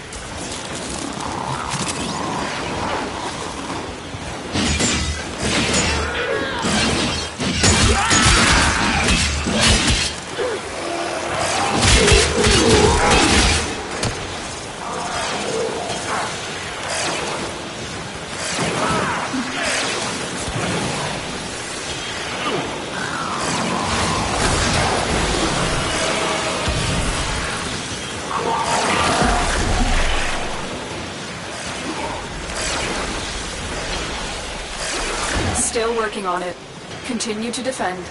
Still working on it. Continue to defend.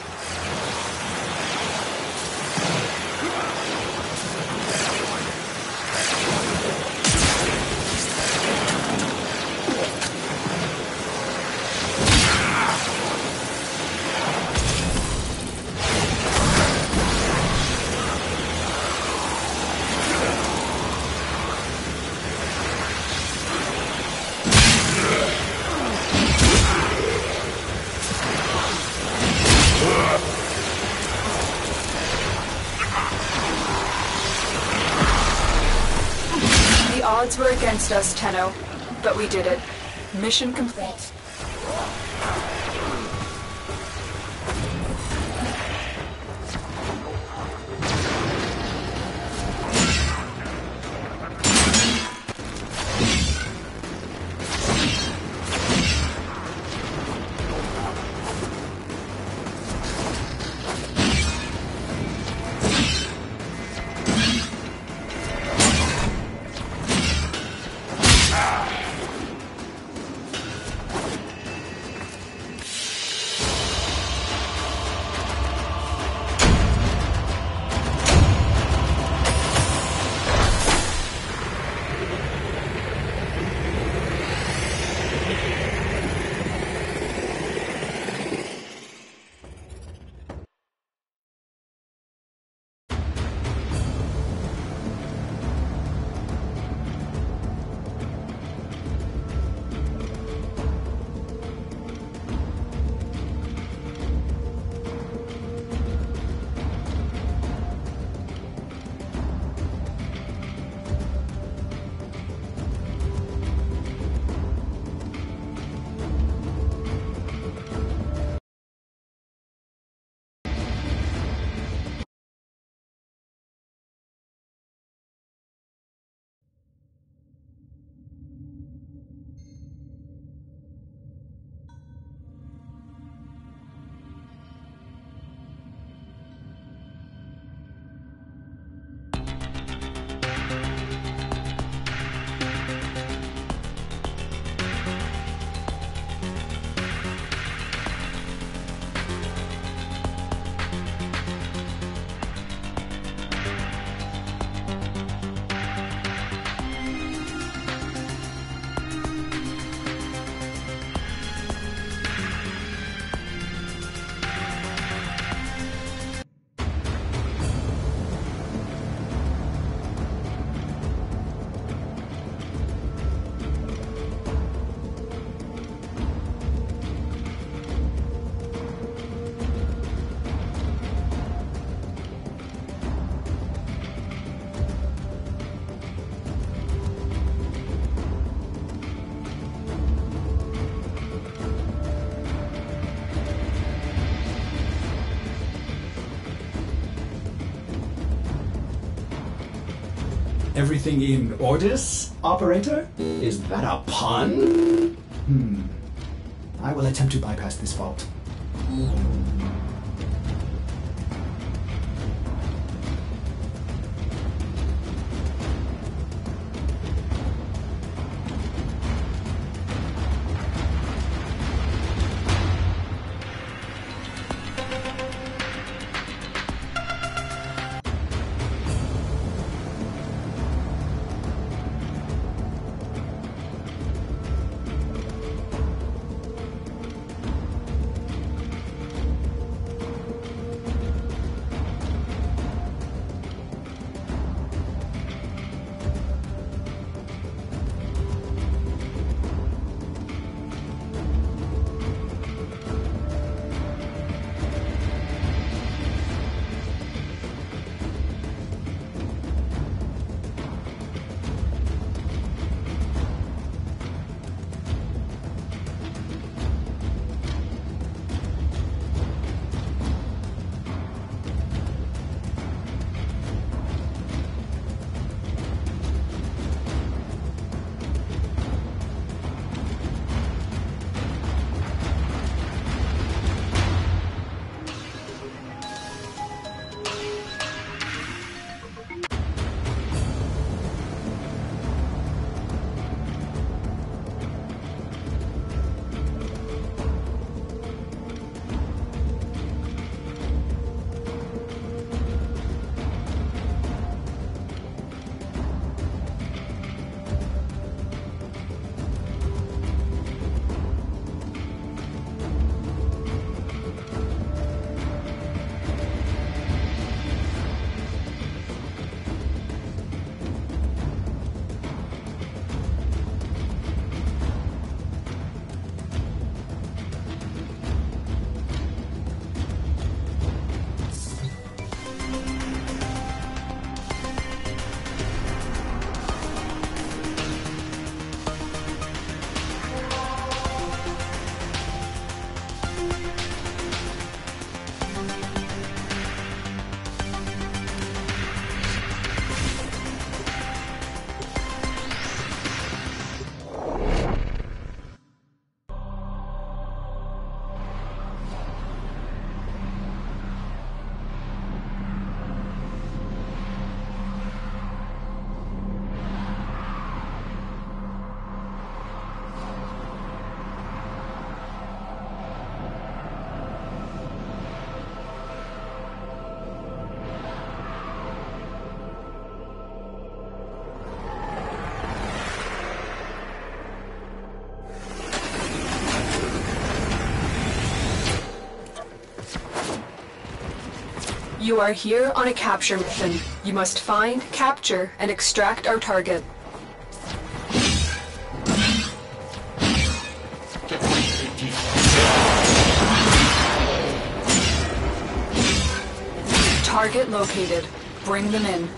The odds were against us, Tenno, but we did it. Mission complete. Everything in orders, operator? Is that a pun? Hmm. I will attempt to bypass this vault. You are here on a capture mission. You must find, capture, and extract our target. Target located. Bring them in.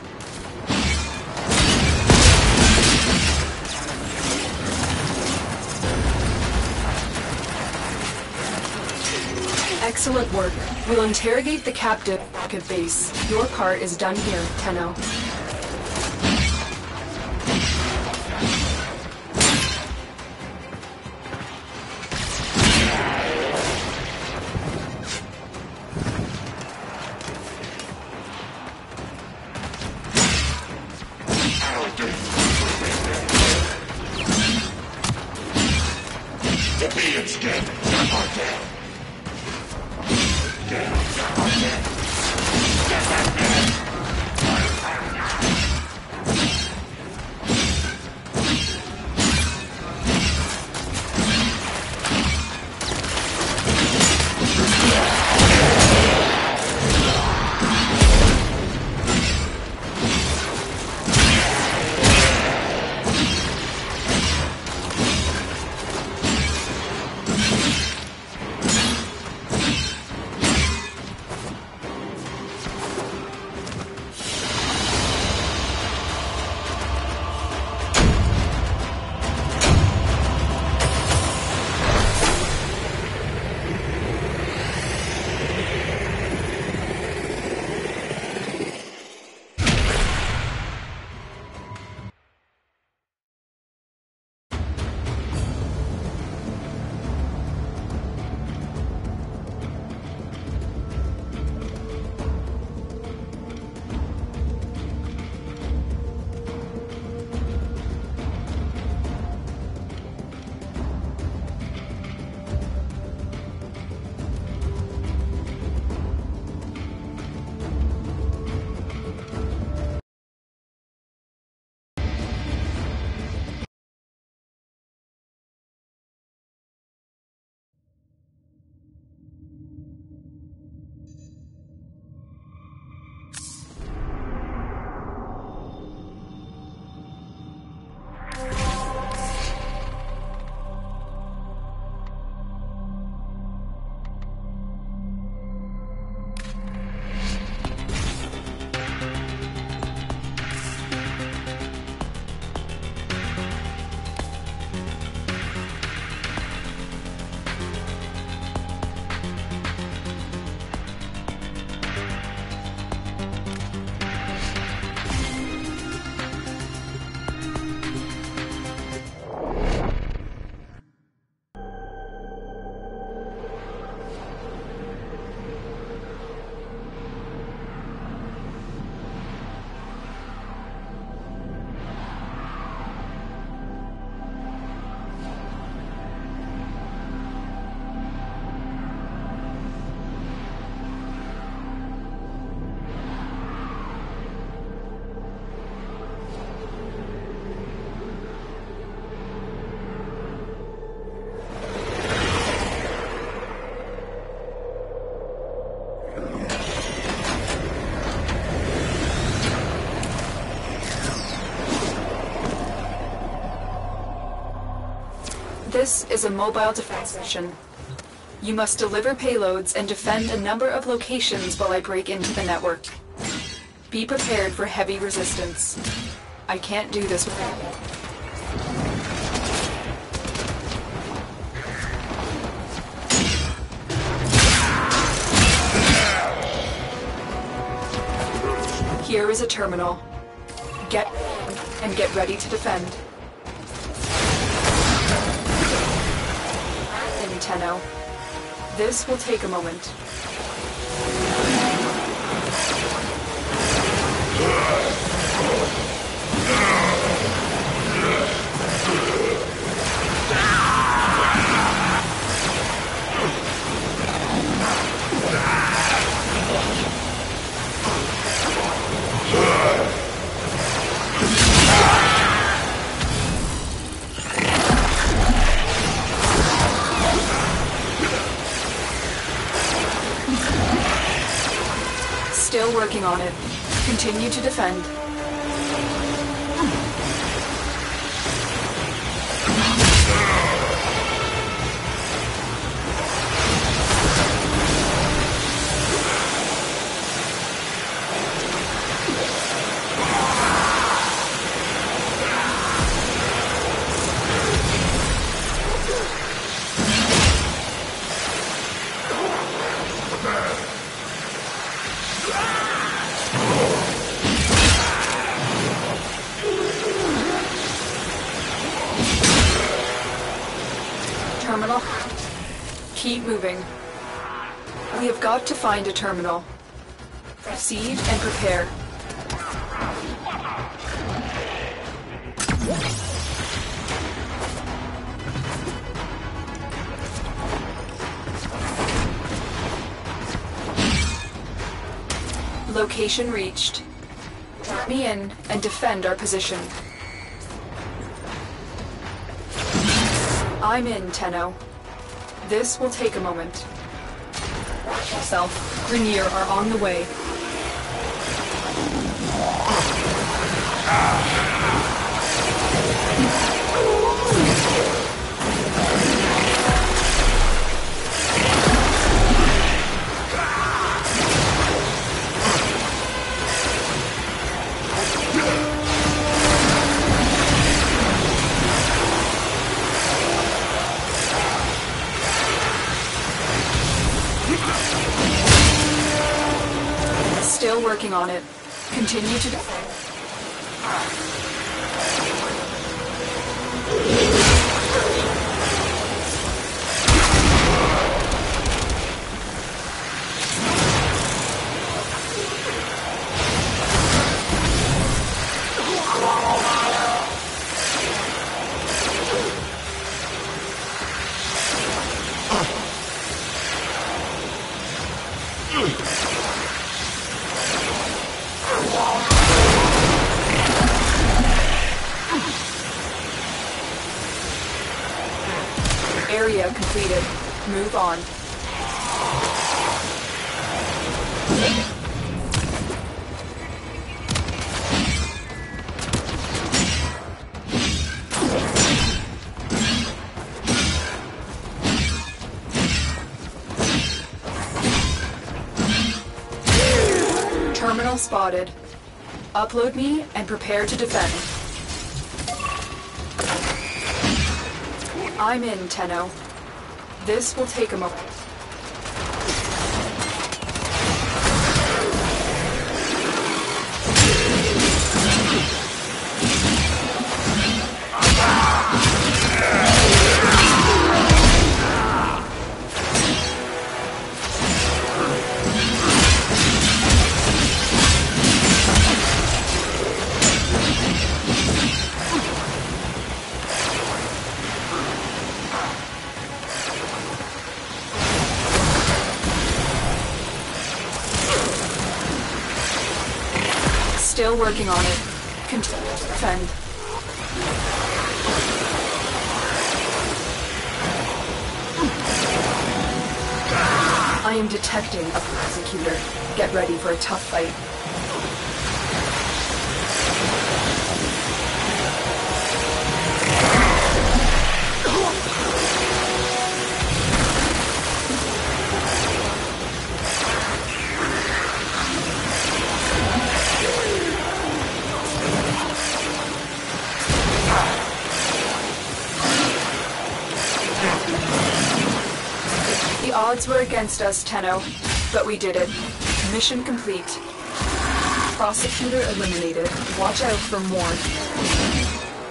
Excellent work. We'll interrogate the captive at base. Your part is done here, Tenno. This is a mobile defense mission. You must deliver payloads and defend a number of locations while I break into the network. Be prepared for heavy resistance. I can't do this without you. Here is a terminal. Get and get ready to defend. In Tenno. This will take a moment. Still working on it. Continue to defend. Terminal. Keep moving. We have got to find a terminal. Proceed and prepare. Location reached. Let me in and defend our position. I'm in, Tenno. This will take a moment. Watch yourself. Grineer are on the way. Still working on it. Continue to defend. Area completed. Move on. Terminal spotted. Upload me and prepare to defend. I'm in, Tenno. This will take a moment. Still working on it. Continue to defend. I am detecting a persecutor. Get ready for a tough fight. Odds were against us, Tenno, but we did it. Mission complete. Prosecutor eliminated. Watch out for more.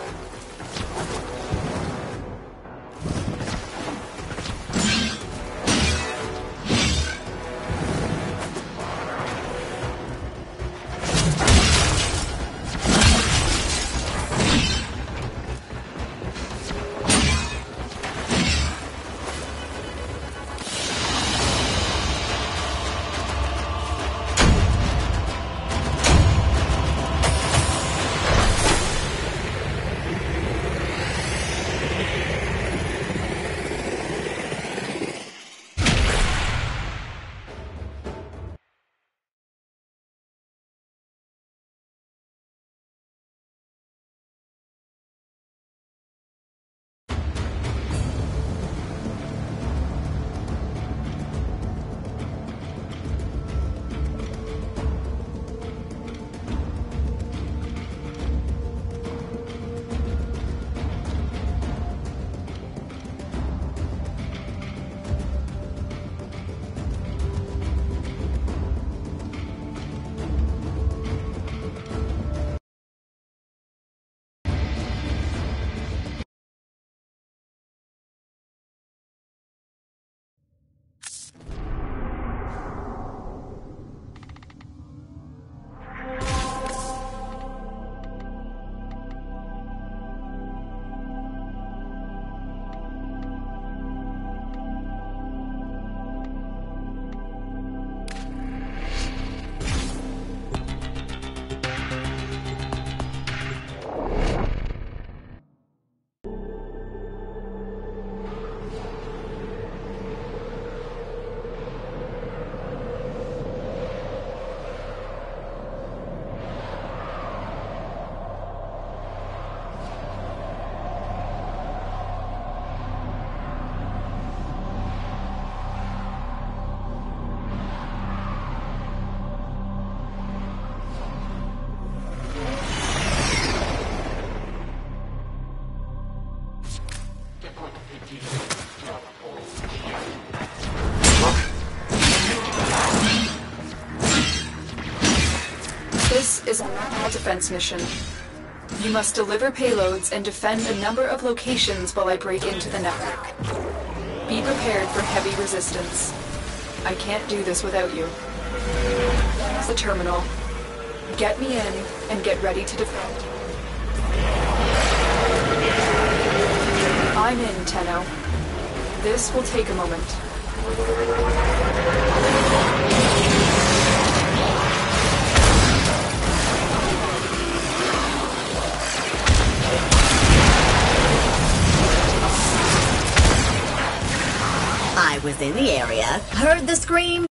This is a normal defense mission. You must deliver payloads and defend a number of locations while I break into the network. Be prepared for heavy resistance. I can't do this without you. Here's the terminal. Get me in and get ready to defend. I'm in, Tenno. This will take a moment. I was in the area, heard the scream,